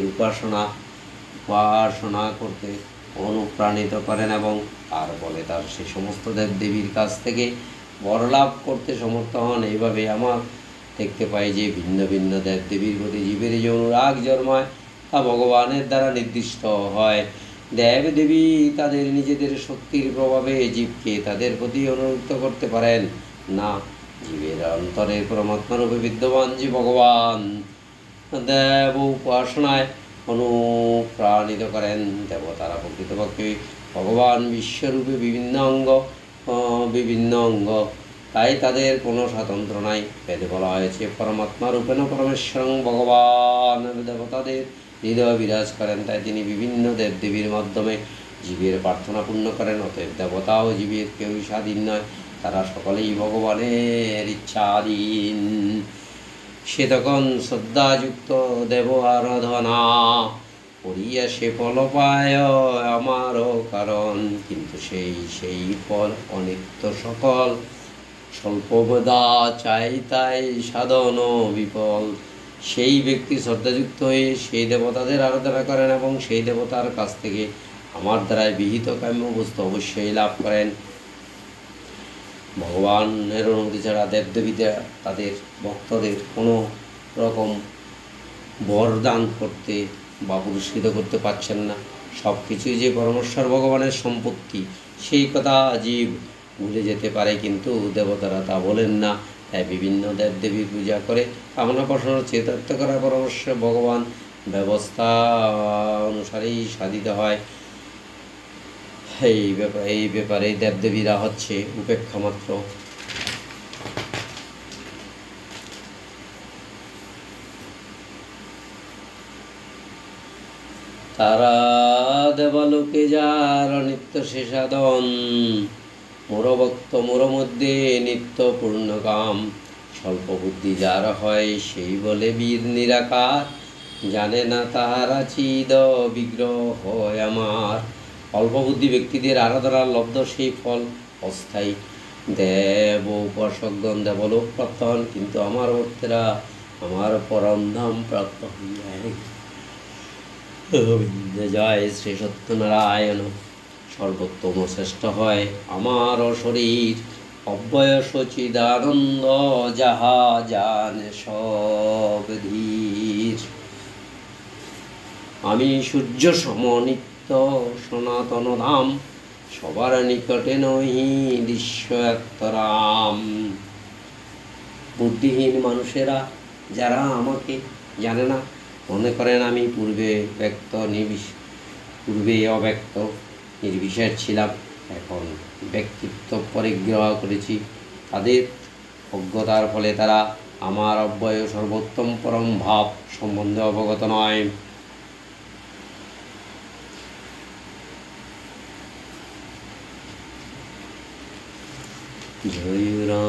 Speaker 1: উপাসনা করতে অনুপ্রাণিত করেন এবং তার ফলে তার সেই সমস্ত দেবদেবীর কাছ থেকে বরলাভ করতে সমর্থ হন। এইভাবে আমার দেখতে পাই যে ভিন্ন ভিন্ন দেবদেবীর প্রতি জীবের যে অনুরাগ জন্মায়, তা ভগবানের দ্বারা নির্দিষ্ট হয়। দেবদেবী তাদের নিজেদের শক্তির প্রভাবে জীবকে তাদের প্রতি অনুরক্ত করতে পারেন না। জীবের অন্তরে পরমাত্মারূপে বিদ্যমান যে ভগবান দেব উপাসনায় অনুপ্রাণিত করেন। দেবতারা প্রকৃতপক্ষে ভগবান বিশ্বরূপে বিভিন্ন অঙ্গ তাই তাদের কোনো স্বাতন্ত্র্য নাই। বেদে বলা হয়েছে পরমাত্মা রূপেণ পরমেশ্বরং, ভগবান দেবতাদের হৃদয় বিরাজ করেন, তাই তিনি বিভিন্ন দেবদেবীর মাধ্যমে জীবের প্রার্থনা পূর্ণ করেন। অতএব দেবতা ও জীবের কেউই স্বাধীন নয়, তারা সকলেই ভগবানের ইচ্ছাধীন। সে তখন শ্রদ্ধাযুক্ত দেব আরাধনা করিয়া সে ফল পায় আমারও কারণ, কিন্তু সেই ফল অনিত্য সকল, স্বল্পবদা চাই তাই সাধন বিফল। সেই ব্যক্তি শ্রদ্ধাযুক্ত হয়ে সেই দেবতাদের আরাধনা করেন এবং সেই দেবতার কাছ থেকে আমার দ্বারাই বিহিত কাম্য বস্তু অবশ্যই লাভ করেন। ভগবানের অনুমতি ছাড়া দেবদেবীরা তাদের ভক্তদের কোনো রকম বরদান করতে বা পুরস্কৃত করতে পারছেন না। সব কিছুই যে পরমেশ্বর ভগবানের সম্পত্তি সেই কথা জীব ভুলে যেতে পারে, কিন্তু দেবতারা তা বলেন না। তাই বিভিন্ন দেবদেবীর পূজা করে কামনা বাসনা চেতার্থ করা পরমেশ্বর ভগবান ব্যবস্থা অনুসারেই সাধিত হয়। এই ব্যাপারে দেবদেবীরা হচ্ছে উপেক্ষা মাত্র। তারা দেবালোকে যার নিত্য সে সাধন, মোর ভক্ত মোর মধ্যে নিত্য পূর্ণকাম। স্বল্প বুদ্ধি যার হয় সেই বলে বীর নিরাকার, জানে না তাহারা চিদ বিগ্রহ হয় আমার। অল্প বুদ্ধি ব্যক্তিদের আরাধনার লব্ধ সেই ফল অস্থায়ী। দেব উপাসকগণ দেবলোক প্রাপ্ত হন, কিন্তু আমার ভক্তেরা আমার পরম ধাম প্রাপ্ত হইয়ায়। জয় শ্রী সত্যনারায়ণ। সর্বোত্তম শ্রেষ্ঠ হয় আমার শরীর, অব্যয় সচিদানন্দ যাহা জানে সব ধীর। আমি সূর্য সমনিত্য সনাতন ধাম, সবার নিকটে নহি দৃশ্য একতরাম। বুদ্ধিহীন মানুষেরা যারা আমাকে জানে না, মনে করেন আমি পূর্বে অব্যক্ত নির্বিশেষ ছিলাম, এখন ব্যক্তিত্ব পরিগ্রহ করেছি। তাদের অজ্ঞতার ফলে তারা আমার অব্যয় সর্বোত্তম পরম ভাব সম্বন্ধে অবগত নয়। জয়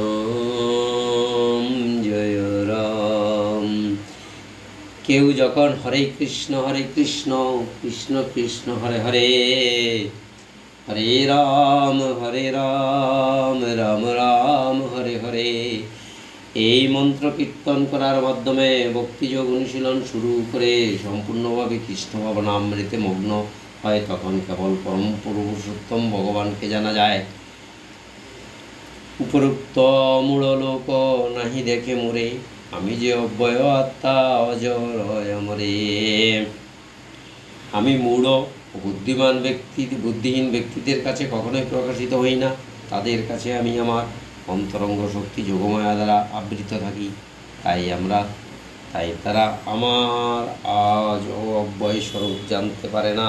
Speaker 1: রাম জয় রাম। কেউ যখন হরে কৃষ্ণ কৃষ্ণ কৃষ্ণ হরে হরে, হরে রাম রাম রাম হরে হরে এই মন্ত্র কীর্তন করার মাধ্যমে ভক্তিযোগ অনুশীলন শুরু করে সম্পূর্ণভাবে কৃষ্ণ ভাবনামৃতে মগ্ন হয়, তখন কেবল পরম পুরুষোত্তম ভগবানকে জানা যায়। উপরুক্ত মূঢ়লোক নাহি দেখে মোরে, আমি যে অব্যয় আত্মা অজর অমরে। আমি মূঢ় ও বুদ্ধিহীন ব্যক্তিদের কাছে কখনোই প্রকাশিত হই না। তাদের কাছে আমি আমার অন্তরঙ্গ শক্তি যোগমায়া দ্বারা আবৃত থাকি। তাই তারা আমার আজ ও অব্যয় স্বরূপ জানতে পারে না।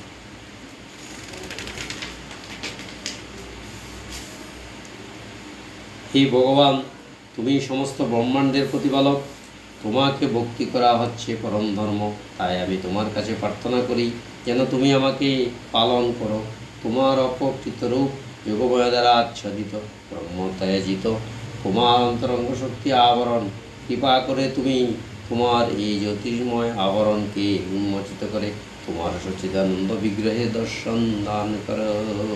Speaker 1: হে ভগবান, তুমি সমস্ত ব্রহ্মাণ্ডের প্রতিপালক, তোমাকে ভক্তি করা হচ্ছে পরম ধর্ম। তাই আমি তোমার কাছে প্রার্থনা করি যেন তুমি আমাকে পালন করো। তোমার অপকৃত রূপ যোগময় দ্বারা আচ্ছাদিত, ব্রহ্মত্যাজিত তোমার অন্তরঙ্গ শক্তি আবরণ। কৃপা করে তুমি তোমার এই জ্যোতির্ময় আবরণকে উন্মোচিত করে তোমার সচ্চিদানন্দ বিগ্রহে দর্শন দান করো।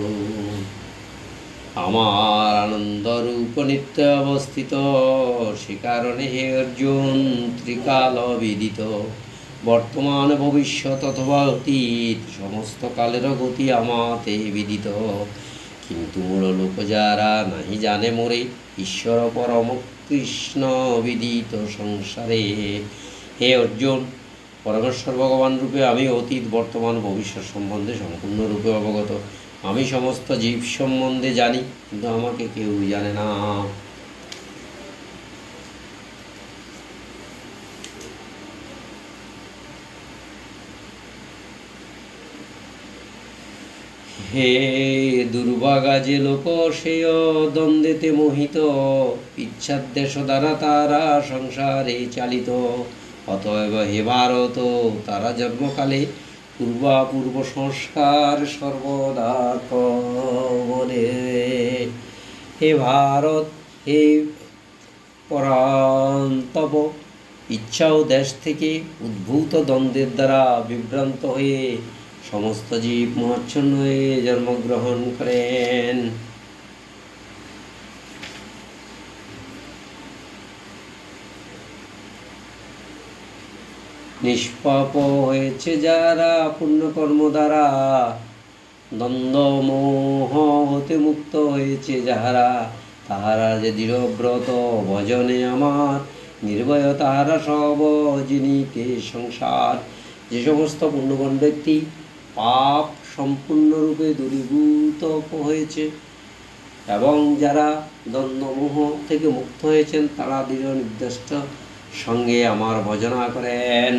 Speaker 1: আমার আনন্দরূপ নিত্য অবস্থিত, সে কারণে হে অর্জুন ত্রিকাল বিদিত। বর্তমান ভবিষ্যৎ অথবা অতীত সমস্ত কালের গতি আমাতে বিদিত। কিন্তু মূল লোক যারা নাহি জানে মোরে, ঈশ্বর পরম কৃষ্ণ বিদিত সংসারে। হে অর্জুন, পরমেশ্বর ভগবান রূপে আমি অতীত বর্তমান ভবিষ্যৎ সম্বন্ধে সম্পূর্ণরূপে অবগত। আমি সমস্ত জীব সম্বন্ধে জানি, কিন্তু আমাকে কেউ জানে না। হে দুর্ভাগা যে লোক সেয় দ্বন্দ্বেতে মোহিত, ইচ্ছাদ্বেষ দ্বারা তারা সংসারে চালিত। অতএব হে ভারত, তারা জন্মকালে পূর্বাপূর্ব সংস্কার সর্বদা করে। হে ভারত, হে পরান্তপ, ইচ্ছা ও দেশ থেকে উদ্ভূত দ্বন্দ্বের দ্বারা বিভ্রান্ত হয়ে সমস্ত জীব মোহাচ্ছন্ন হয়ে জন্মগ্রহণ করেন। নিষ্পাপ হয়েছে যারা পুণ্যকর্ম দ্বারা, দ্বন্দ্ব মোহ হতে মুক্ত হয়েছে যাহারা, তাহারা যে দৃঢ়ব্রত ভজনে আমার, নির্ভয় তাহারা সব জিনিতে সংসার। যে সমস্ত পুণ্যবান ব্যক্তি পাপ সম্পূর্ণরূপে দূরীভূত হয়েছে এবং যারা দ্বন্দ্বমোহ থেকে মুক্ত হয়েছেন, তারা দৃঢ় নির্দিষ্ট সঙ্গে আমার ভজনা করেন।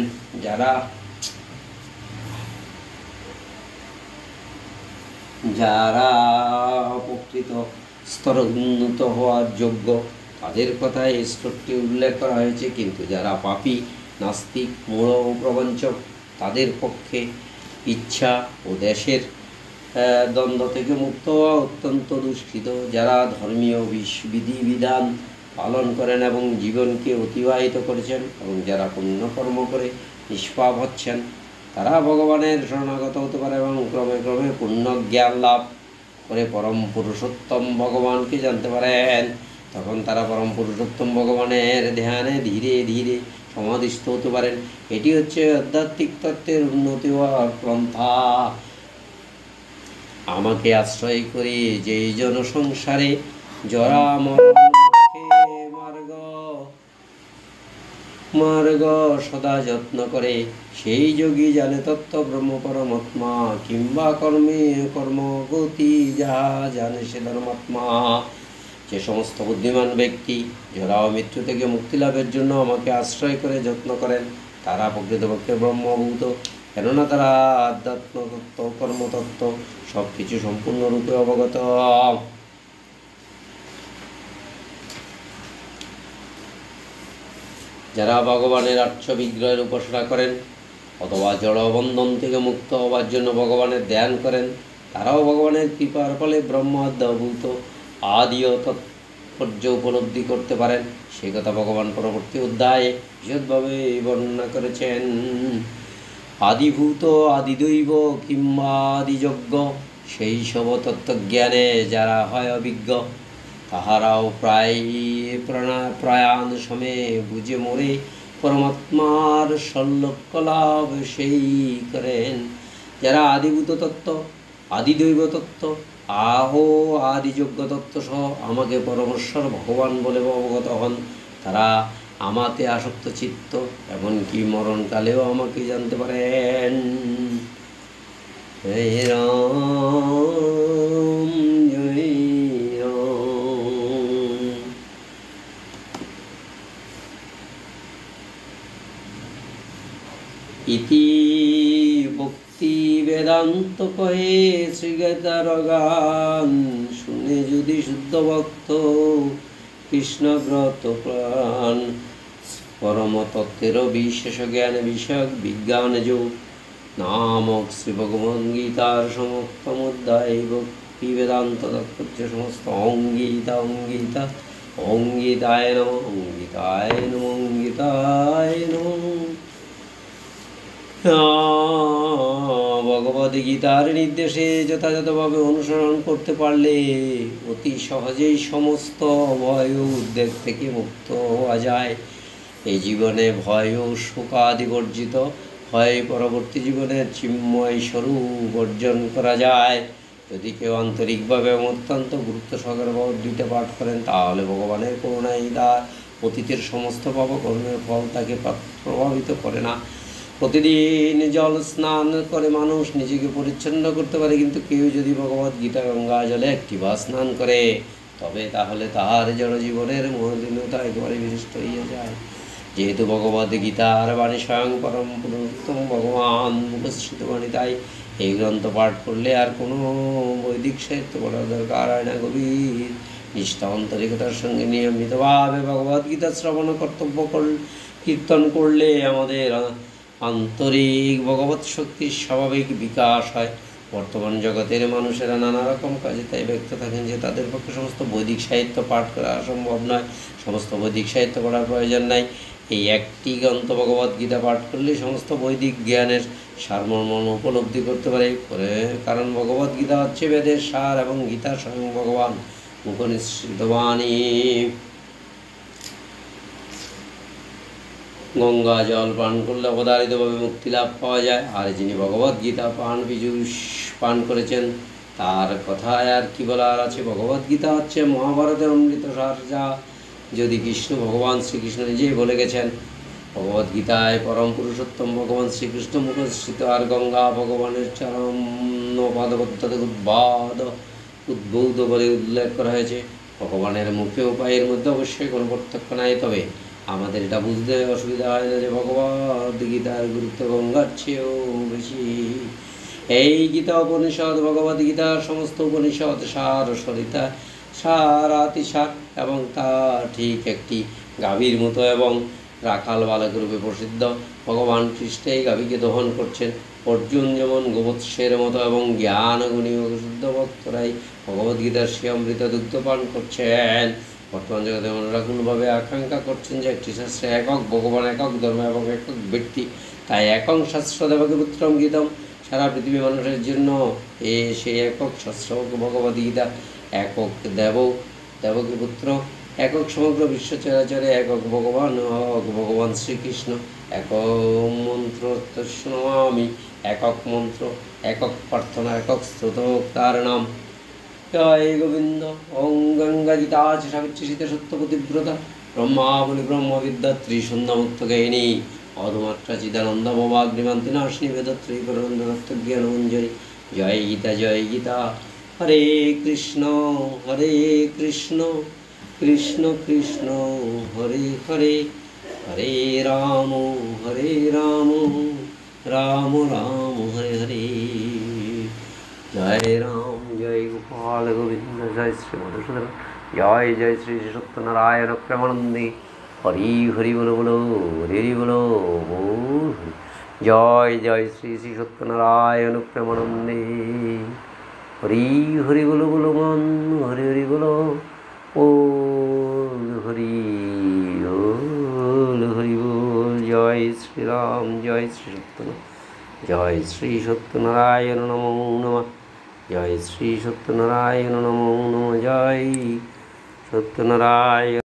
Speaker 1: যারা প্রকৃত স্তর উন্নত হওয়ার যোগ্য, তাদের কথায় এই শ্লোকটি উল্লেখ করা হয়েছে। কিন্তু যারা পাপী, নাস্তিক, মূঢ় ও প্রবঞ্চক, তাদের পক্ষে ইচ্ছা ও দেশের দ্বন্দ্ব থেকে মুক্ত হওয়া অত্যন্ত দুষ্কৃত। যারা ধর্মীয় বিধিবিধান পালন করেন এবং জীবনকে অতিবাহিত করেছেন এবং যারা পুণ্যকর্ম করে নিষ্পাপ হচ্ছেন, তারা ভগবানের শরণাগত হতে পারে এবং ক্রমে ক্রমে পূর্ণ জ্ঞান লাভ করে পরম পুরুষোত্তম ভগবানকে জানতে পারেন। তখন তারা পরম পুরুষোত্তম ভগবানের ধ্যানে ধীরে ধীরে সমাধিস্থ হতে পারেন। এটি হচ্ছে আধ্যাত্মিক তত্ত্বের উন্নতি হওয়ার পন্থা। আমাকে আশ্রয় করে যেই জন সংসারে জরা মরণ মার্গ সদা যত্ন করে, সেই যোগী জানে তত্ত্ব ব্রহ্ম পরমাত্মা, কিংবা কর্মে কর্মগতি যাহা জানে সে ধর্মাত্মা। যে সমস্ত বুদ্ধিমান ব্যক্তি জরা ও মৃত্যু থেকে মুক্তি লাভের জন্য আমাকে আশ্রয় করে যত্ন করেন, তারা প্রকৃতপক্ষে ব্রহ্মভূত, কেননা তারা আধ্যাত্ম তত্ত্ব, কর্মতত্ত্ব সব কিছু সম্পূর্ণরূপে অবগত। যারা ভগবানের আর্চ বিগ্রহের উপাসনা করেন অথবা জড়বন্ধন থেকে মুক্ত হওয়ার জন্য ভগবানের ধ্যান করেন, তারাও ভগবানের কৃপার ফলে ব্রহ্মাদ্যভূত আদি ও তাৎপর্য উপলব্ধি করতে পারেন। সেই কথা ভগবান পরবর্তী অধ্যায়ে বিশদভাবে বর্ণনা করেছেন। আদিভূত, আদিদৈব কিংবা আদিযজ্ঞ, সেই সব তত্ত্বজ্ঞানে যারা হয় অভিজ্ঞ, তাহারাও প্রায় প্রয়াণ সময়ে বুঝে মরে পরমাত্মার সল্লক্ষ লাভ সেই করেন। যারা আদিভূত তত্ত্ব, আদিদৈব তত্ত্ব, আদিযজ্ঞ তত্ত্ব সহ আমাকে পরমেশ্বর ভগবান বলে অবগত হন, তারা আমাতে আসক্ত চিত্ত, এমনকি মরণকালেও আমাকে জানতে পারেন। হে রাম, জয় রাম। ইতি ভক্তি বেদান্ত কহে শ্রীগীতার গান, শুনে যদি শুদ্ধ ভক্ত কৃষ্ণব্রত প্রাণ। পরম তত্ত্বের বিশেষ জ্ঞান বিষয়ক বিজ্ঞান যোগ নামক শ্রী ভগবান গীতার সমস্তম অধ্যায় ভক্তি বেদান্ত তাৎপর্য সমস্ত অঙ্গীতা অঙ্গীতা অঙ্গীতায় নমঃ, অঙ্গীতায় নমঃ, অঙ্গীতায় নমঃ। ভগবদ গীতার নির্দেশে যথাযথভাবে অনুসরণ করতে পারলে অতি সহজেই সমস্ত ভয় ও উদ্বেগ থেকে মুক্ত হওয়া যায়। এই জীবনে ভয় ও শোকাদি বর্জিত হয় পরবর্তী জীবনের চিন্ময় স্বরূপ অর্জন করা যায়। যদি কেউ আন্তরিকভাবে এবং অত্যন্ত গুরুত্ব সহকারে ভগবদ্গীতা পাঠ করেন, তাহলে ভগবানের করুণায় তার অতীতের সমস্ত পাপকর্মের ফল তাকে প্রভাবিত করে না। প্রতিদিন জল স্নান করে মানুষ নিজেকে পরিচ্ছন্ন করতে পারে, কিন্তু কেউ যদি ভগবদ্গীতা গঙ্গা জলে একটিবার স্নান করে, তবে তাহলে তাহার জড়জীবনের মলিনতা একেবারে বিনষ্ট হইয়া যায়। যেহেতু ভগবদ্গীতার বাণী স্বয়ং পরম পুরুষোত্তম ভগবান মুখশ্রিত বাণী, তাই এই গ্রন্থ পাঠ করলে আর কোনো বৈদিক সাহিত্য পড়ার দরকার হয় না। গভীর নিষ্ঠা আন্তরিকতার সঙ্গে নিয়মিতভাবে ভগবদ্গীতা শ্রবণ কর্তব্য কীর্তন করলে আমাদের আন্তরিক ভগবত শক্তির স্বাভাবিক বিকাশ হয়। বর্তমান জগতের মানুষেরা নানা রকম কাজে তাই ব্যক্ত থাকেন যে তাদের পক্ষে সমস্ত বৈদিক সাহিত্য পাঠ করা সম্ভব নয়। সমস্ত বৈদিক সাহিত্য পড়ার প্রয়োজন নাই। এই একটি গ্রন্থ ভগবদ্গীতা পাঠ করলে সমস্ত বৈদিক জ্ঞানের সারমর্ম উপলব্ধি করতে পারে। কারণ ভগবদ্গীতা হচ্ছে বেদের সার এবং গীতা স্বয়ং ভগবান মুখনিসৃত বাণী। গঙ্গা জল পান করলে অবধারিতভাবে মুক্তি লাভ পাওয়া যায়। আর যিনি ভগবদ্গীতা পান করেছেন তার কথায় আর কি বলার আছে। ভগবদ্গীতা হচ্ছে মহাভারতের অমৃত সার, যা যদি কৃষ্ণ ভগবান শ্রীকৃষ্ণ নিজেই বলে গেছেন। ভগবদ্গীতায় পরম পুরুষোত্তম ভগবান শ্রীকৃষ্ণ মুখশ্রিত, আর গঙ্গা ভগবানের চরম পাদপদ্মতে উদ্বুদ্ধ বলে উল্লেখ করা হয়েছে। ভগবানের মুখে উপায়ের মধ্যে অবশ্যই কোনো পার্থক্য নাই, তবে আমাদের এটা বুঝতে অসুবিধা হয় না যে ভগবদ্গীতার গুরুত্ব গঙ্গার চেয়েও বেশি। এই গীতা উপনিষদ ভগবদ্গীতার সমস্ত উপনিষদ সার সরিতা সারাতিসার, এবং তা ঠিক একটি গাভীর মতো এবং রাখাল বালক রূপে প্রসিদ্ধ। ভগবান কৃষ্ণ এই গাভীকে দহন করছেন। অর্জুন যেমন গোবৎসের মতো এবং জ্ঞানগুণী ও শুদ্ধ ভক্তরাই ভগবদ্গীতার সে অমৃত দুগ্ধ পান করছেন। বর্তমান জগতে মানুষরা কোনোভাবে আকাঙ্ক্ষা করছেন যে একটি শাস্ত্রে একক ভগবান, একক ধর্ম এবং একক ব্যক্তি, তাই একক শাস্ত্র দেবকী পুত্রম গীতম। সারা পৃথিবী মানুষের জন্য সেই একক শাস্ত্র ভগবদ্গীতা, একক দেবকী পুত্র, একক সমগ্র বিশ্ব চরাচরে একক ভগবান ভগবান শ্রীকৃষ্ণ। একক মন্ত্র নমামি, একক মন্ত্র, একক প্রার্থনা, একক স্তোত্র তার নাম। জয় গোবিন্দ। ওং গঙ্গা গীতা সাবিত্রী সত্যপতিব্রতা ব্রহ্মাবলী ব্রহ্মবিদ্যাত্রী সন্ধ্যামুক্তজ্ঞায়িনী অধমাত্রা চিদানন্দ ভবাগ্নিমান্তি নাশিনী বেদত্রী পরনন্দ দত্তজ্ঞানমঞ্জরি। জয় গীতা জয় গীতা। হরে কৃষ্ণ কৃষ্ণ কৃষ্ণ হরে হরে, হরে রাম রাম রাম হরে হরে। জয় রাম, জয় গোপাল গোবিন্দ, জয় শ্রী মধুসূদন, জয় জয় শ্রী সত্যনারায়ণ প্রেমানন্দে। হরি হরি বলো বলো, হরি হরি বলো বল। জয় জয় শ্রী শ্রী সত্যনারায়ণ প্রেমানন্দে। হরি হরি বলো বলো মন, হরি হরি বলো ও হরি হরি বল। জয় শ্রীরাম, জয় শ্রী জয় শ্রী সত্যনারায়ণ নমো নমঃ। জয় শ্রী সত্যনারায়ণ নমো নমঃ। জয় সত্যনারায়ণ।